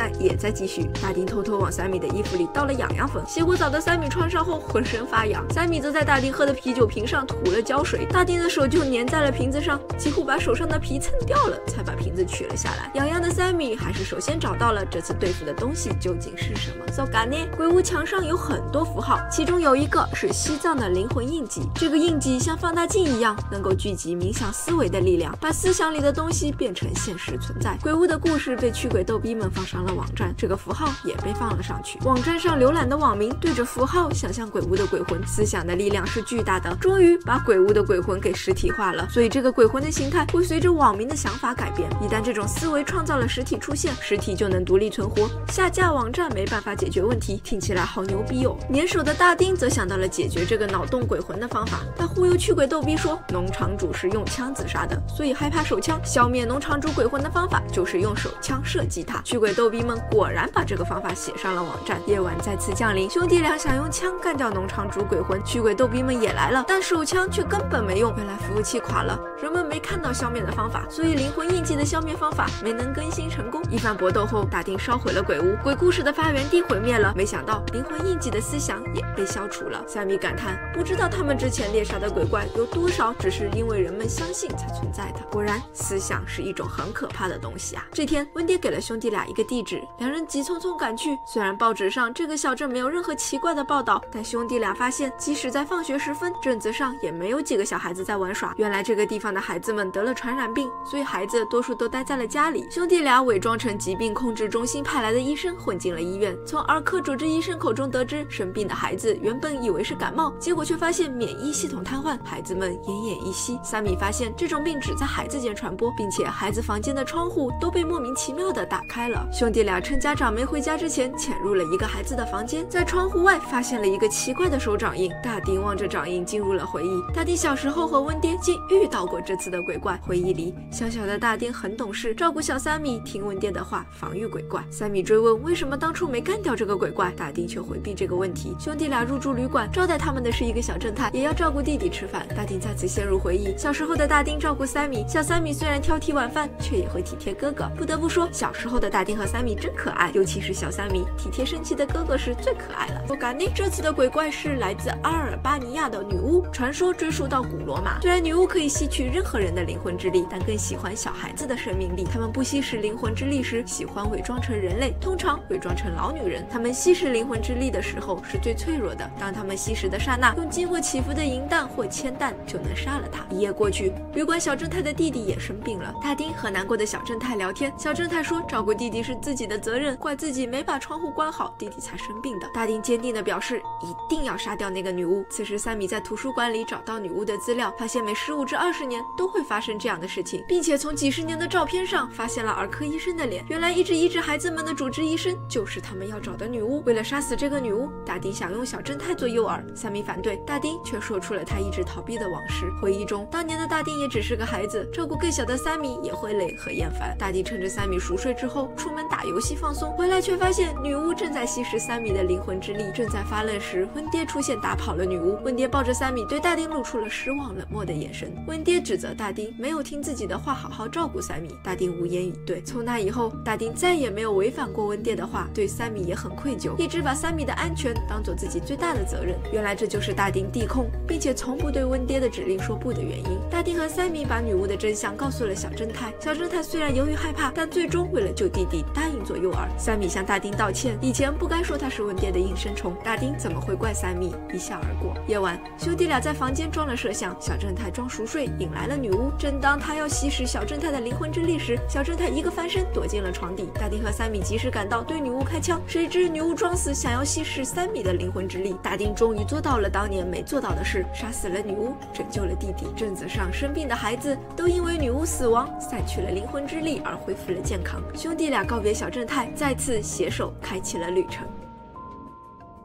赛也在继续。大丁偷偷往三米的衣服里倒了痒痒粉，洗过澡的三米穿上后浑身发痒。三米则在大丁喝的啤酒瓶上涂了胶水，大丁的手就粘在了瓶子上，几乎把手上的皮蹭掉了，才把瓶子取了下来。痒痒的三米还是首先找到了这次对付的东西究竟是什么。So ga ne，鬼屋墙上有很多符号，其中有一个是西藏的灵魂印记。这个印记像放大镜一样，能够聚集冥想思维的力量，把思想里的东西变成现实存在。鬼屋的故事被驱鬼逗逼们放上了网站，这个符号也被放了上去。网站上浏览的网民对着符号想象鬼屋的鬼魂，思想的力量是巨大的，终于把鬼屋的鬼魂给实体化了。所以这个鬼魂的形态会随着网民的想法改变。一旦这种思维创造了实体出现，实体就能独立存活。下架网站没办法解决问题，听起来好牛逼哦。年手的大丁则想到了解决这个脑洞鬼魂的方法，他忽悠驱鬼逗逼说农场主是用枪自杀的，所以害怕手枪，消灭农场主鬼魂的方法就是用手枪射击他。驱鬼逗逼们果然把这个方法写上了网站。夜晚再次降临，兄弟俩想用枪干掉农场主鬼魂，驱鬼逗逼们也来了，但手枪却根本没用。原来服务器垮了，人们没看到消灭的方法，所以灵魂印记的消灭方法没能更新成功。一番搏斗后，大丁烧毁了鬼屋，鬼故事的发源地毁灭了，没想到灵魂印记的思想也被消除了。三米感叹，不知道他们之前猎杀的鬼怪有多少只是因为人们相信才存在的。果然思想是一种很可怕的东西啊。这天温爹给了兄弟俩一个地址，两人急匆匆赶去。虽然报纸上这个小镇没有任何奇怪的报道，但兄弟俩发现即使在放学时分，镇子上也没有几个小孩子在玩耍。原来这个地方的孩子们得了传染病，所以孩子多数都待在了家里。兄弟俩伪装成疾病控制中心派来的医生，混进了医院。从儿科主治医生口中得知，生病的孩子原本以为是感冒，结果却发现免疫系统瘫痪，孩子们奄奄一息。三米发现这种病只在孩子间传播，并且孩子房间的窗户都被莫名其妙地打开了。兄弟俩趁家长没回家之前，潜入了一个孩子的房间，在窗户外发现了一个奇怪的手掌印。大丁望着掌印进入了回忆。大丁小时候和温爹竟遇到过这次的鬼怪。回忆里，小小的大丁很懂事，照顾小三米，听温爹的话，防御鬼怪。三米追问为什么当初没干掉这个鬼怪，大丁却回避这个问题。兄弟俩入住旅馆，招待他们的是一个小正太，也要照顾弟弟吃饭。大丁再次陷入回忆，小时候的大丁照顾三米，小三米虽然挑剔晚饭，却也会体贴哥哥。不得不说，小时候的大丁和三米真可爱，尤其是小三米体贴生气的哥哥时最可爱了。我感觉这次的鬼怪是来自阿尔巴尼亚的女巫，传说追溯到古罗马。虽然女巫可以吸取任何人的灵魂之力，但更喜欢小孩子的生命力。他们不吸食灵魂之力时，喜欢伪装成人类，通常伪装成老女人。他们吸食灵魂之力的时候是最脆弱的，当他们吸食的刹那，用经过起伏的银弹或铅弹就能杀了他。一夜过去，旅馆小正太的弟弟也生病了。大丁和难过的小正太聊天，小正太说照顾弟弟是自己的责任，怪自己没把窗户关好，弟弟才生病的。大丁坚定地表示一定要杀掉那个女巫。此时三米在图书馆里找到女巫的资料，发现每15至20年都会发生这样的事情，并且从几十年的照片上发现了儿科医生的脸。原来一直医治孩子们的主治医生就是他们要找的女巫。为了杀死这个女巫，大丁想用小正太做诱饵，三米反对，大丁却说出了他一直逃避的往事。回忆中，当年的大丁也只是个孩子，照顾更小的三米也会累和厌烦。大丁趁着三米熟睡之后出门打游戏放松，回来却发现女巫正在吸食三米的灵魂之力。正在发愣时，温爹出现打跑了女巫。温爹抱着三米对大丁露出了失望冷漠的眼神。温爹指责大丁没有听自己的话好好照顾三米，大丁无言以对。从那以后，大丁再也没有违反过温爹的话，对三米也很愧疚，一直把三米的安全当做自己最大的责任。原来这就是大丁地控，并且从不对温爹的指令说不的原因。大丁和三米把女巫的真相告诉了小正太，小正太虽然犹豫害怕，但最终为了救弟弟答应做诱饵。三米向大丁道歉，以前不该说他是温爹的应声虫，大丁怎么会怪三米，一笑而过。夜晚，兄弟俩在房间装了摄像，小正太装熟睡引来了女巫。正当他要吸食小正太的灵魂之力时，小正太一个翻身躲进了床底。大丁和三米及时赶到，对女巫开枪，谁知女巫装死想要吸食三米的灵魂之力。大丁终于做到了当年没做到的事，杀死了女巫，拯救了弟弟。镇子上生病的孩子都因为女巫死亡散去了灵魂之力而恢复了健康。兄弟俩告别小正太，再次携手开启了旅程。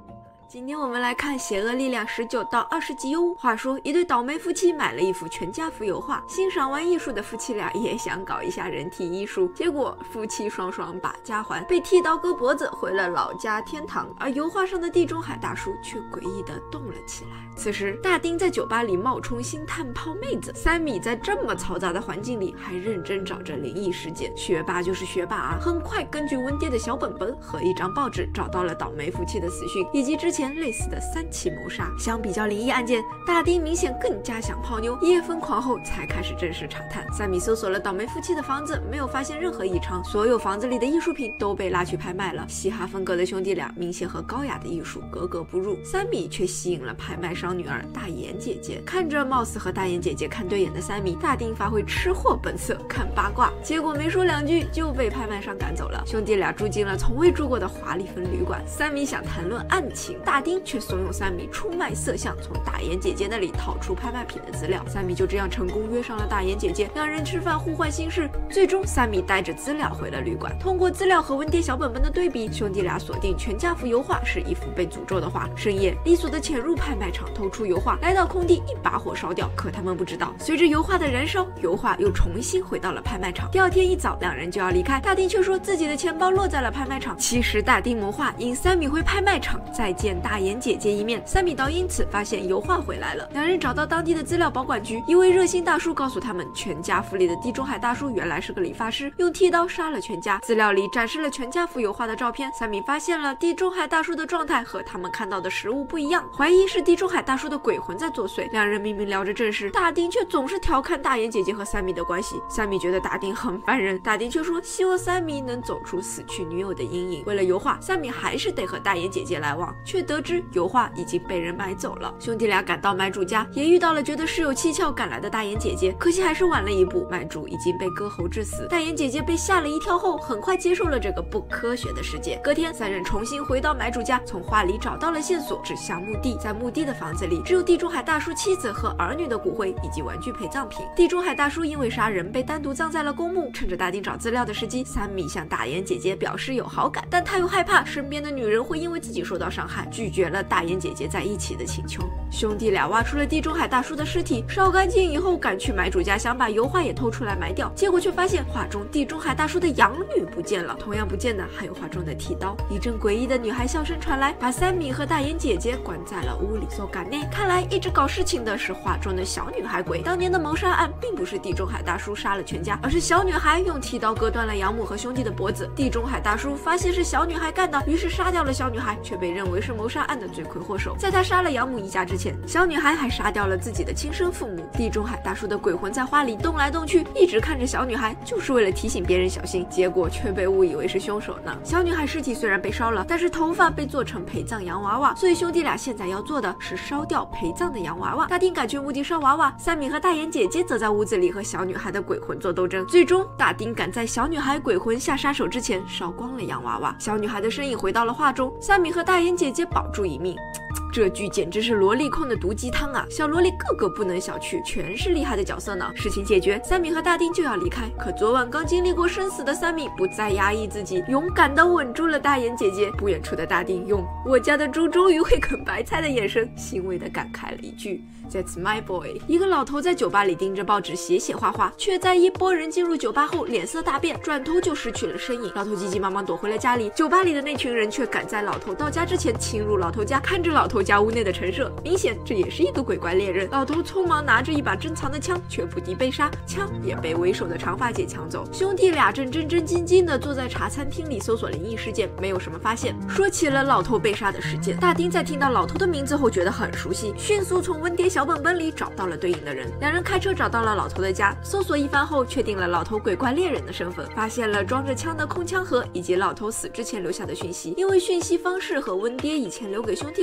今天我们来看《邪恶力量》19到20集哟。话说，一对倒霉夫妻买了一幅全家福油画，欣赏完艺术的夫妻俩也想搞一下人体艺术，结果夫妻双双把家还，被剃刀割脖子，回了老家天堂。而油画上的地中海大叔却诡异地动了起来。此时，大丁在酒吧里冒充星探泡妹子，三米在这么嘈杂的环境里还认真找着灵异事件。学霸就是学霸啊！很快，根据温爹的小本本和一张报纸，找到了倒霉夫妻的死讯以及之前类似的3起谋杀。相比较灵异案件，大丁明显更加想泡妞。一夜疯狂后，才开始正式查探。三米搜索了倒霉夫妻的房子，没有发现任何异常，所有房子里的艺术品都被拉去拍卖了。嘻哈风格的兄弟俩明显和高雅的艺术格格不入，三米却吸引了拍卖商女儿大眼姐姐。看着貌似和大眼姐姐看对眼的三米，大丁发挥吃货本色，看八卦，结果没说2句就被拍卖商赶走了。兄弟俩住进了从未住过的华丽风旅馆，三米想谈论案情，大丁却怂恿三米出卖色相，从大眼姐姐那里套出拍卖品的资料。三米就这样成功约上了大眼姐姐，两人吃饭互换心事。最终，三米带着资料回了旅馆。通过资料和温爹小本本的对比，兄弟俩锁定全家福油画是一幅被诅咒的画。深夜，利索的潜入拍卖场，偷出油画，来到空地一把火烧掉。可他们不知道，随着油画的燃烧，油画又重新回到了拍卖场。第2天一早，两人就要离开，大丁却说自己的钱包落在了拍卖场。其实大丁谋划引三米回拍卖场再见大眼姐姐一面，三米倒因此发现油画回来了。两人找到当地的资料保管局，一位热心大叔告诉他们，全家福里的地中海大叔原来是个理发师，用剃刀杀了全家。资料里展示了全家福油画的照片，三米发现了地中海大叔的状态和他们看到的食物不一样，怀疑是地中海大叔的鬼魂在作祟。两人明明聊着正事，大丁却总是调侃大眼姐姐和三米的关系。三米觉得大丁很烦人，大丁却说希望三米能走出死去女友的阴影。为了油画，三米还是得和大眼姐姐来往，却得知油画已经被人买走了。兄弟俩赶到买主家，也遇到了觉得事有蹊跷赶来的大眼姐姐，可惜还是晚了一步，买主已经被割喉致死。大眼姐姐被吓了一跳后，很快接受了这个不科学的世界。隔天，三人重新回到买主家，从画里找到了线索，指向墓地。在墓地的房子里，只有地中海大叔妻子和儿女的骨灰以及玩具陪葬品。地中海大叔因为杀人被单独葬在了公墓。趁着大丁找资料的时机，三米向大眼姐姐表示有好感，但他又害怕身边的女人会因为自己受到伤害，拒绝了大眼姐姐在一起的请求。兄弟俩挖出了地中海大叔的尸体，烧干净以后赶去买主家，想把油画也偷出来埋掉，结果却发现画中地中海大叔的养女不见了，同样不见的还有画中的剃刀。一阵诡异的女孩笑声传来，把三米和大眼姐姐关在了屋里。搜感内，看来一直搞事情的是画中的小女孩鬼。当年的谋杀案并不是地中海大叔杀了全家，而是小女孩用剃刀割断了养母和兄弟的脖子。地中海大叔发现是小女孩干的，于是杀掉了小女孩，却被认为是谋杀案的罪魁祸首。在他杀了养母一家之前，小女孩还杀掉了自己的亲生父母。地中海大叔的鬼魂在花里动来动去，一直看着小女孩，就是为了提醒别人小心，结果却被误以为是凶手呢。小女孩尸体虽然被烧了，但是头发被做成陪葬洋娃娃，所以兄弟俩现在要做的是烧掉陪葬的洋娃娃。大丁赶去墓地烧娃娃，三米和大眼姐姐则在屋子里和小女孩的鬼魂做斗争。最终，大丁赶在小女孩鬼魂下杀手之前烧光了洋娃娃，小女孩的身影回到了画中，三米和大眼姐姐保住一命。这剧简直是萝莉控的毒鸡汤啊！小萝莉个个不能小觑，全是厉害的角色呢。事情解决，三米和大丁就要离开，可昨晚刚经历过生死的三米不再压抑自己，勇敢地吻住了大眼姐姐。不远处的大丁用“我家的猪终于会啃白菜”的眼神，欣慰地感慨了一句 "That's my boy"。一个老头在酒吧里盯着报纸写写画画，却在一波人进入酒吧后脸色大变，转头就失去了身影。老头急急忙忙躲回了家里，酒吧里的那群人却赶在老头到家之前侵入老头家，看着老头家屋内的陈设，明显这也是一个鬼怪猎人。老头匆忙拿着一把珍藏的枪，却不敌被杀，枪也被为首的长发姐抢走。兄弟俩正战战兢兢地坐在茶餐厅里搜索灵异事件，没有什么发现。说起了老头被杀的事件，大丁在听到老头的名字后觉得很熟悉，迅速从温爹小本本里找到了对应的人。两人开车找到了老头的家，搜索一番后确定了老头鬼怪猎人的身份，发现了装着枪的空枪盒以及老头死之前留下的讯息。因为讯息方式和温爹以前留给兄弟俩的很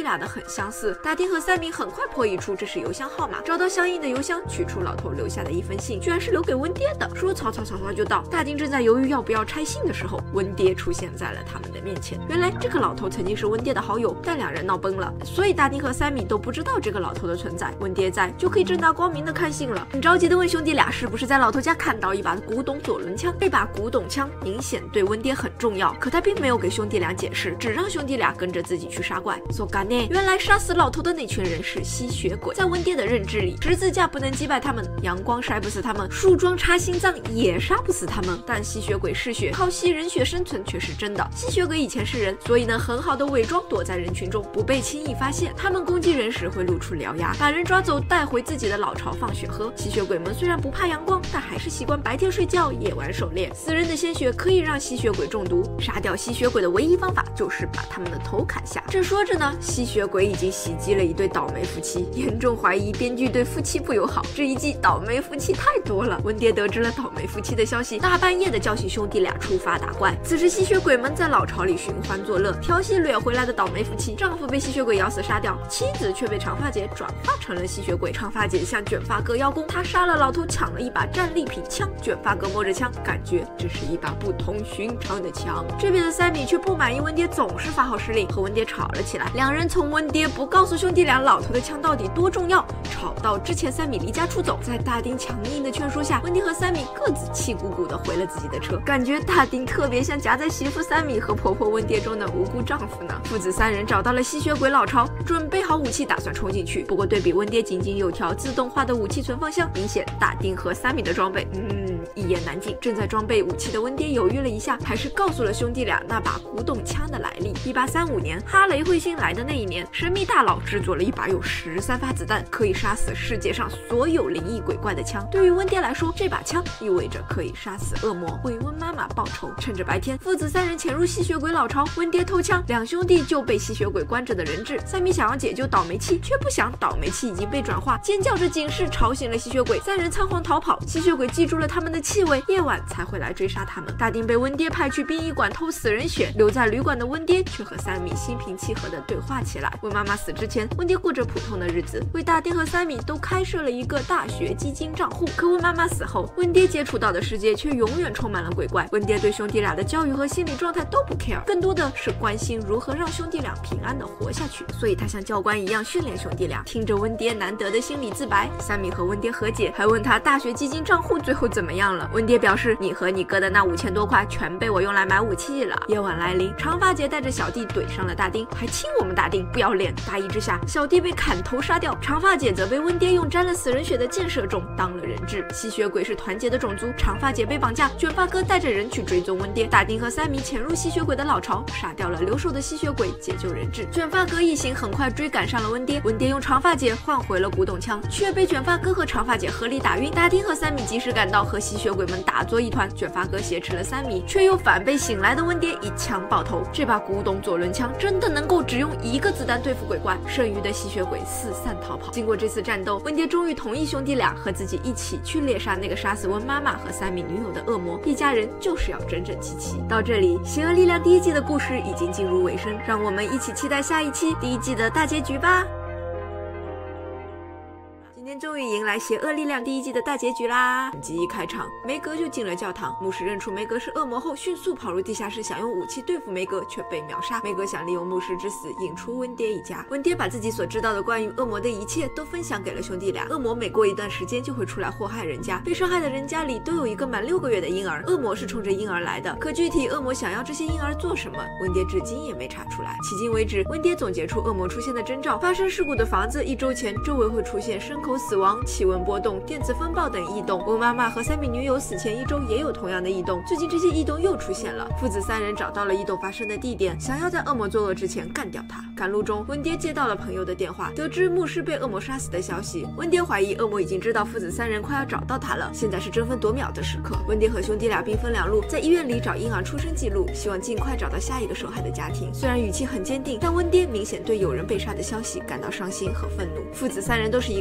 相似。大丁和三明很快破译出这是邮箱号码，找到相应的邮箱，取出老头留下的一封信，居然是留给温爹的。说草就到，大丁正在犹豫要不要拆信的时候，温爹出现在了他们的面前。原来这个老头曾经是温爹的好友，但两人闹崩了，所以大丁和三米都不知道这个老头的存在。温爹在，就可以正大光明的看信了。很着急的问兄弟俩是不是在老头家看到一把古董左轮枪。这把古董枪明显对温爹很重要，可他并没有给兄弟俩解释，只让兄弟俩跟着自己去杀怪。说干呢，原来杀死老头的那群人是吸血鬼。在温爹的认知里，十字架不能击败他们，阳光晒不死他们，树桩插心脏也杀不死他们。但吸血鬼嗜血，靠吸人血生存却是真的。吸血鬼以前是人，所以能很好的伪装，躲在人群中，不被轻易发现。他们攻击人时会露出獠牙，把人抓走带回自己的老巢放血喝。吸血鬼们虽然不怕阳光，但还是习惯白天睡觉，夜晚狩猎。死人的鲜血可以让吸血鬼中毒，杀掉吸血鬼的唯一方法就是把他们的头砍下。正说着呢，吸血鬼已经袭击了一对倒霉夫妻，严重怀疑编剧对夫妻不友好。这一季倒霉夫妻太多了。温爹得知了倒霉夫妻的消息，大半夜的叫醒兄弟俩出发打怪。此时吸血鬼们在老巢里寻欢作乐，调戏掠回来的倒霉夫妻，丈夫被吸血鬼咬死杀掉，妻子却被长发姐转化成了吸血鬼。长发姐向卷发哥邀功，她杀了老头，抢了一把战利品枪。卷发哥摸着枪，感觉这是一把不同寻常的枪。这边的三米却不满意温爹总是发号施令，和温爹吵了起来。两人从温爹不告诉兄弟俩老头的枪到底多重要，吵到之前三米离家出走。在大丁强硬的劝说下，温爹和三米各自气鼓鼓的回了自己的车。感觉大丁特别像夹在媳妇三米和婆婆温爹中的无辜丈夫呢。父子三人找到了吸血鬼老巢，准备好武器打算冲进去。不过对比温爹仅仅有条自动化的武器存放箱，明显大丁和三米的装备一言难尽。正在装备武器的温爹犹豫了一下，还是告诉了兄弟俩那把古董枪的来历。1835年，哈雷彗星来的那一年，神秘大佬制作了一把有13发子弹，可以杀死世界上所有灵异鬼怪的枪。对于温爹来说，这把枪意味着可以杀死恶魔，为温妈妈报仇。趁着白天，父子三人潜入吸血鬼老巢，温爹偷枪，两兄弟就被吸血鬼关着的人质。三米想要解救倒霉妻，却不想倒霉妻已经被转化，尖叫着警示吵醒了吸血鬼。三人仓皇逃跑，吸血鬼记住了他们的气味，夜晚才会来追杀他们。大丁被温爹派去殡仪馆偷死人血，留在旅馆的温爹却和三米心平气和的对话起来。温妈妈死之前，温爹过着普通的日子，为大丁和三米都开设了一个大学基金账户。可温妈妈死后，温爹接触到的世界却永远充满了鬼怪。温爹对兄弟俩的教育和心理状态都不 care， 更多的是关心如何让兄弟俩平安的活下去。所以他像教官一样训练兄弟俩。听着温爹难得的心理自白，三米和温爹和解，还问他大学基金账户最后怎么样了。温爹表示，你和你哥的那5000多块全被我用来买武器了。夜晚来临，长发姐带着小弟怼上了大丁，还亲我们大丁，不要脸。大意之下，小弟被砍头杀掉，长发姐则被温爹用沾了死人血的箭射中，当了人质。吸血鬼是团结的种族，长发姐被绑架，卷发哥带着人去追踪温爹。大丁和三米潜入吸血鬼的老巢，杀掉了留守的吸血鬼，解救人质。卷发哥一行很快追赶上了温爹，温爹用长发姐换回了古董枪，却被卷发哥和长发姐合力打晕。大丁和三米及时赶到，和吸血鬼们打作一团。卷发哥挟持了三米，却又反被醒来的温爹一枪爆头。这把古董左轮枪真的能够只用1个子弹对付鬼怪，剩余的吸血鬼四散逃跑。经过这次战斗，温爹终于同意兄弟俩和自己一起去猎杀那个杀死温妈妈和三米女友的恶魔，一家人就是要整整齐齐。到这里，邪恶力量第1季的故事已经进入尾声，让我们一起期待下一期第1季的大结局吧。今天终于迎来邪恶力量第1季的大结局啦！本集一开场，梅格就进了教堂，牧师认出梅格是恶魔后，迅速跑入地下室，想用武器对付梅格，却被秒杀。梅格想利用牧师之死引出温爹一家。温爹把自己所知道的关于恶魔的一切都分享给了兄弟俩。恶魔每过一段时间就会出来祸害人家，被伤害的人家里都有一个满6个月的婴儿，恶魔是冲着婴儿来的。可具体恶魔想要这些婴儿做什么，温爹至今也没查出来。迄今为止，温爹总结出恶魔出现的征兆：发生事故的房子1周前周围会出现牲口死亡、气温波动、电子风暴等异动。温妈妈和三米女友死前1周也有同样的异动，最近这些异动又出现了。父子三人找到了异动发生的地点，想要在恶魔作恶之前干掉他。赶路中，温爹接到了朋友的电话，得知牧师被恶魔杀死的消息。温爹怀疑恶魔已经知道父子三人快要找到他了，现在是争分夺秒的时刻。温爹和兄弟俩兵分2路，在医院里找婴儿出生记录，希望尽快找到下一个受害的家庭。虽然语气很坚定，但温爹明显对有人被杀的消息感到伤心和愤怒。父子三人都是一个套路，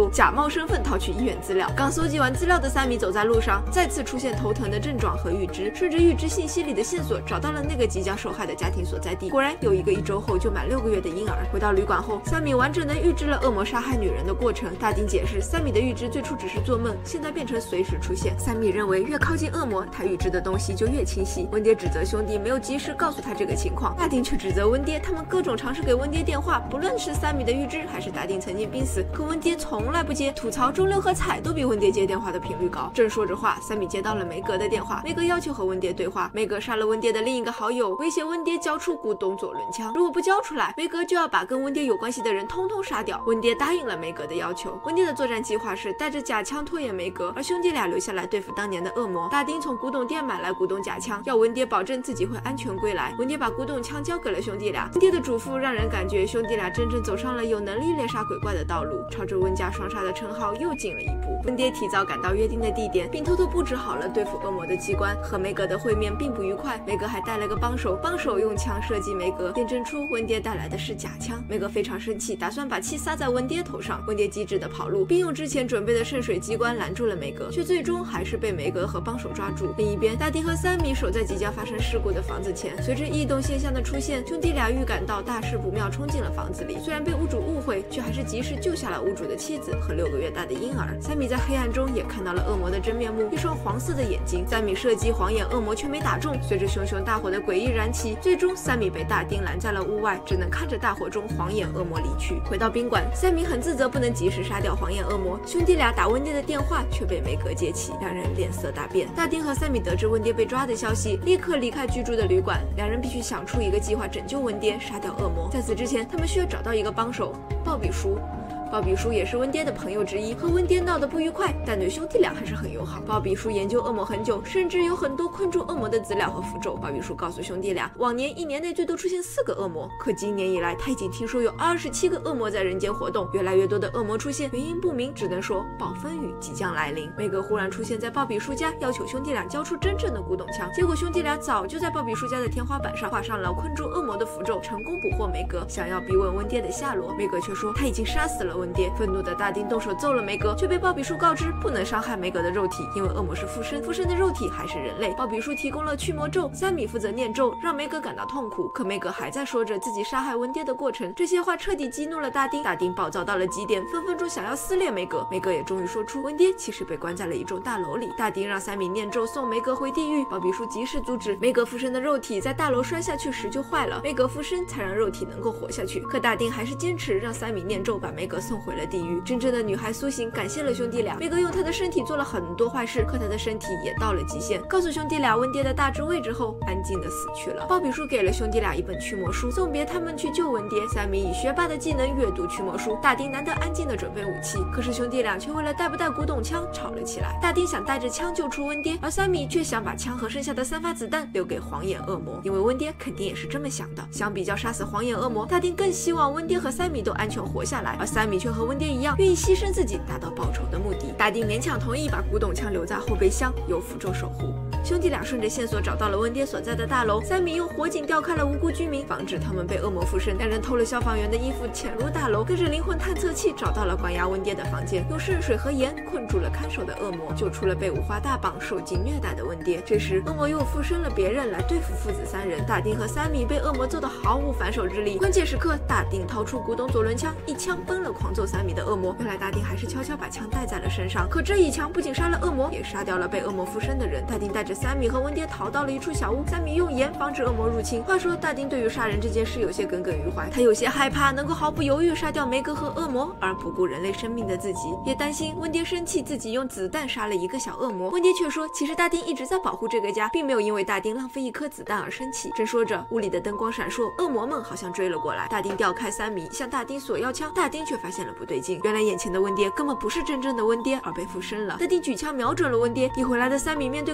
后，假冒身份套取医院资料。刚搜集完资料的三米走在路上，再次出现头疼的症状和预知，顺着预知信息里的线索找到了那个即将受害的家庭所在地。果然有一个1周后就满6个月的婴儿。回到旅馆后，三米完整的预知了恶魔杀害女人的过程。大丁解释，三米的预知最初只是做梦，现在变成随时出现。三米认为越靠近恶魔，他预知的东西就越清晰。温爹指责兄弟没有及时告诉他这个情况，大丁却指责温爹，他们各种尝试给温爹电话，不论是三米的预知还是大丁曾经濒死，可温爹从来不接，吐槽周六和彩都比温爹接电话的频率高。正说着话，三米接到了梅格的电话，梅格要求和温爹对话。梅格杀了温爹的另一个好友，威胁温爹交出古董左轮枪，如果不交出来，梅格就要把跟温爹有关系的人通通杀掉。温爹答应了梅格的要求。温爹的作战计划是带着假枪拖延梅格，而兄弟俩留下来对付当年的恶魔。大丁从古董店买来古董假枪，要温爹保证自己会安全归来。温爹把古董枪交给了兄弟俩。温爹的嘱咐让人感觉兄弟俩真正走上了有能力猎杀鬼怪的道路，朝着温家双杀的称号又近了一步。温爹提早赶到约定的地点，并偷偷布置好了对付恶魔的机关。和梅格的会面并不愉快，梅格还带了个帮手，帮手用枪射击梅格，验证出温爹带来的是假枪。梅格非常生气，打算把气撒在温爹头上。温爹机智的跑路，并用之前准备的渗水机关拦住了梅格，却最终还是被梅格和帮手抓住。另一边，大丁和三米守在即将发生事故的房子前，随着异动现象的出现，兄弟俩预感到大事不妙，冲进了房子里。虽然被屋主误会，却还是及时救下了屋主的妻子和6个月大的婴儿。三米在黑暗中也看到了恶魔的真面目，一双黄色的眼睛。三米射击黄眼恶魔却没打中，随着熊熊大火的诡异燃起，最终三米被大丁拦在了屋外，只能看着大火中黄眼恶魔离去。回到宾馆，三米很自责不能及时杀掉黄眼恶魔，兄弟俩打温爹的电话却被梅格接起，两人脸色大变。大丁和三米得知温爹被抓的消息，立刻离开居住的旅馆，两人必须想出一个计划拯救温爹，杀掉恶魔。在此之前，他们需要找到一个帮手，鲍比叔。鲍比叔也是温爹的朋友之一，和温爹闹得不愉快，但对兄弟俩还是很友好。鲍比叔研究恶魔很久，甚至有很多困住恶魔的资料和符咒。鲍比叔告诉兄弟俩，往年1年内最多出现4个恶魔，可今年以来他已经听说有27个恶魔在人间活动，越来越多的恶魔出现，原因不明，只能说暴风雨即将来临。梅格忽然出现在鲍比叔家，要求兄弟俩交出真正的古董枪，结果兄弟俩早就在鲍比叔家的天花板上画上了困住恶魔的符咒，成功捕获梅格，想要逼问温爹的下落。梅格却说他已经杀死了温爹。愤怒的大丁动手揍了梅格，却被鲍比叔告知不能伤害梅格的肉体，因为恶魔是附身，附身的肉体还是人类。鲍比叔提供了驱魔咒，三米负责念咒，让梅格感到痛苦。可梅格还在说着自己杀害温爹的过程，这些话彻底激怒了大丁。大丁暴躁到了极点，分分钟想要撕裂梅格。梅格也终于说出温爹其实被关在了一幢大楼里。大丁让三米念咒送梅格回地狱，鲍比叔及时阻止。梅格附身的肉体在大楼摔下去时就坏了，梅格附身才让肉体能够活下去。可大丁还是坚持让三米念咒把梅格送回了地狱。真正的女孩苏醒感谢了兄弟俩。梅格用她的身体做了很多坏事，可她的身体也到了极限。告诉兄弟俩温爹的大致位置后，安静的死去了。鲍比叔给了兄弟俩一本驱魔书，送别他们去救温爹。三米以学霸的技能阅读驱魔书，大丁难得安静的准备武器。可是兄弟俩却为了带不带古董枪吵了起来。大丁想带着枪救出温爹，而三米却想把枪和剩下的3发子弹留给黄眼恶魔，因为温爹肯定也是这么想的。相比较杀死黄眼恶魔，大丁更希望温爹和三米都安全活下来，而三米却和温爹一样愿意牺牲自己达到报仇的目的。大丁勉强同意把古董枪留在后备箱，由符咒守护。兄弟俩顺着线索找到了温爹所在的大楼，三米用火警调开了无辜居民，防止他们被恶魔附身。两人偷了消防员的衣服潜入大楼，跟着灵魂探测器找到了关押温爹的房间，用圣水和盐困住了看守的恶魔，救出了被五花大绑受尽虐待的温爹。这时恶魔又附身了别人来对付父子3人，大丁和三米被恶魔揍得毫无反手之力。关键时刻，大丁掏出古董左轮枪，一枪崩了狂揍三米的恶魔。原来大丁还是悄悄把枪带在了身上，可这一枪不仅杀了恶魔，也杀掉了被恶魔附身的人。大丁带着三米和温爹逃到了一处小屋，三米用盐防止恶魔入侵。话说大丁对于杀人这件事有些耿耿于怀，他有些害怕能够毫不犹豫杀掉梅格和恶魔而不顾人类生命的自己，也担心温爹生气自己用子弹杀了一个小恶魔。温爹却说其实大丁一直在保护这个家，并没有因为大丁浪费1颗子弹而生气。正说着，屋里的灯光闪烁，恶魔们好像追了过来。大丁调开三米向大丁索要枪，大丁却发现了不对劲，原来眼前的温爹根本不是真正的温爹，而被附身了。大丁举枪瞄准了温爹，一回来的三米面对哥哥和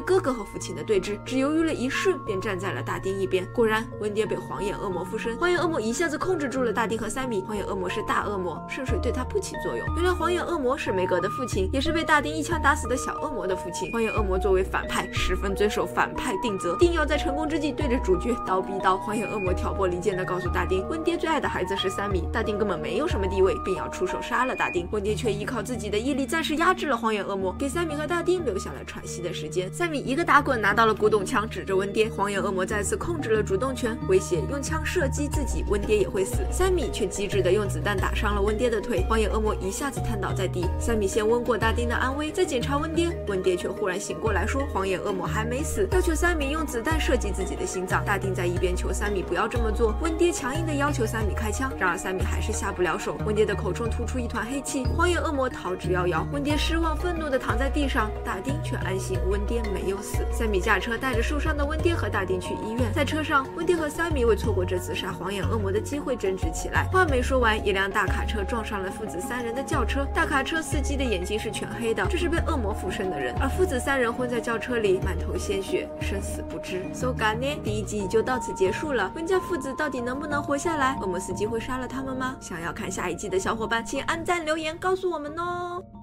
父亲的对峙，只犹豫了一瞬便站在了大丁一边。果然，温爹被黄眼恶魔附身，黄眼恶魔一下子控制住了大丁和三米。黄眼恶魔是大恶魔，圣水对他不起作用。原来黄眼恶魔是梅格的父亲，也是被大丁一枪打死的小恶魔的父亲。黄眼恶魔作为反派，十分遵守反派定则，定要在成功之际对着主角刀逼刀。黄眼恶魔挑拨离间的告诉大丁，温爹最爱的孩子是三米，大丁根本没有什么地位，并要出手杀了大丁。温爹却依靠自己的毅力暂时压制了黄眼恶魔，给三米和大丁留下了喘息的时间。三米一个打滚拿到了古董枪，指着温爹。黄眼恶魔再次控制了主动权，威胁用枪射击自己，温爹也会死。三米却机智的用子弹打伤了温爹的腿，黄眼恶魔一下子瘫倒在地。三米先温过大丁的安危，再检查温爹，温爹却忽然醒过来说黄眼恶魔还没死，要求三米用子弹射击自己的心脏。大丁在一边求三米不要这么做，温爹强硬的要求三米开枪，然而三米还是下不了手。温爹的口中吐出一团黑气，黄眼恶魔逃之夭夭。温爹失望愤怒的躺在地上，大丁却安心温爹没有死。三米驾车带着受伤的温爹和大丁去医院，在车上，温爹和三米为错过这次杀黄眼恶魔的机会争执起来。话没说完，一辆大卡车撞上了父子三人的轿车，大卡车司机的眼睛是全黑的，这是被恶魔附身的人，而父子三人混在轿车里，满头鲜血，生死不知。So ga呢，第一集就到此结束了。温家父子到底能不能活下来？恶魔司机会杀了他们吗？想要看下一季的小伙伴，请按赞留言告诉我们哦。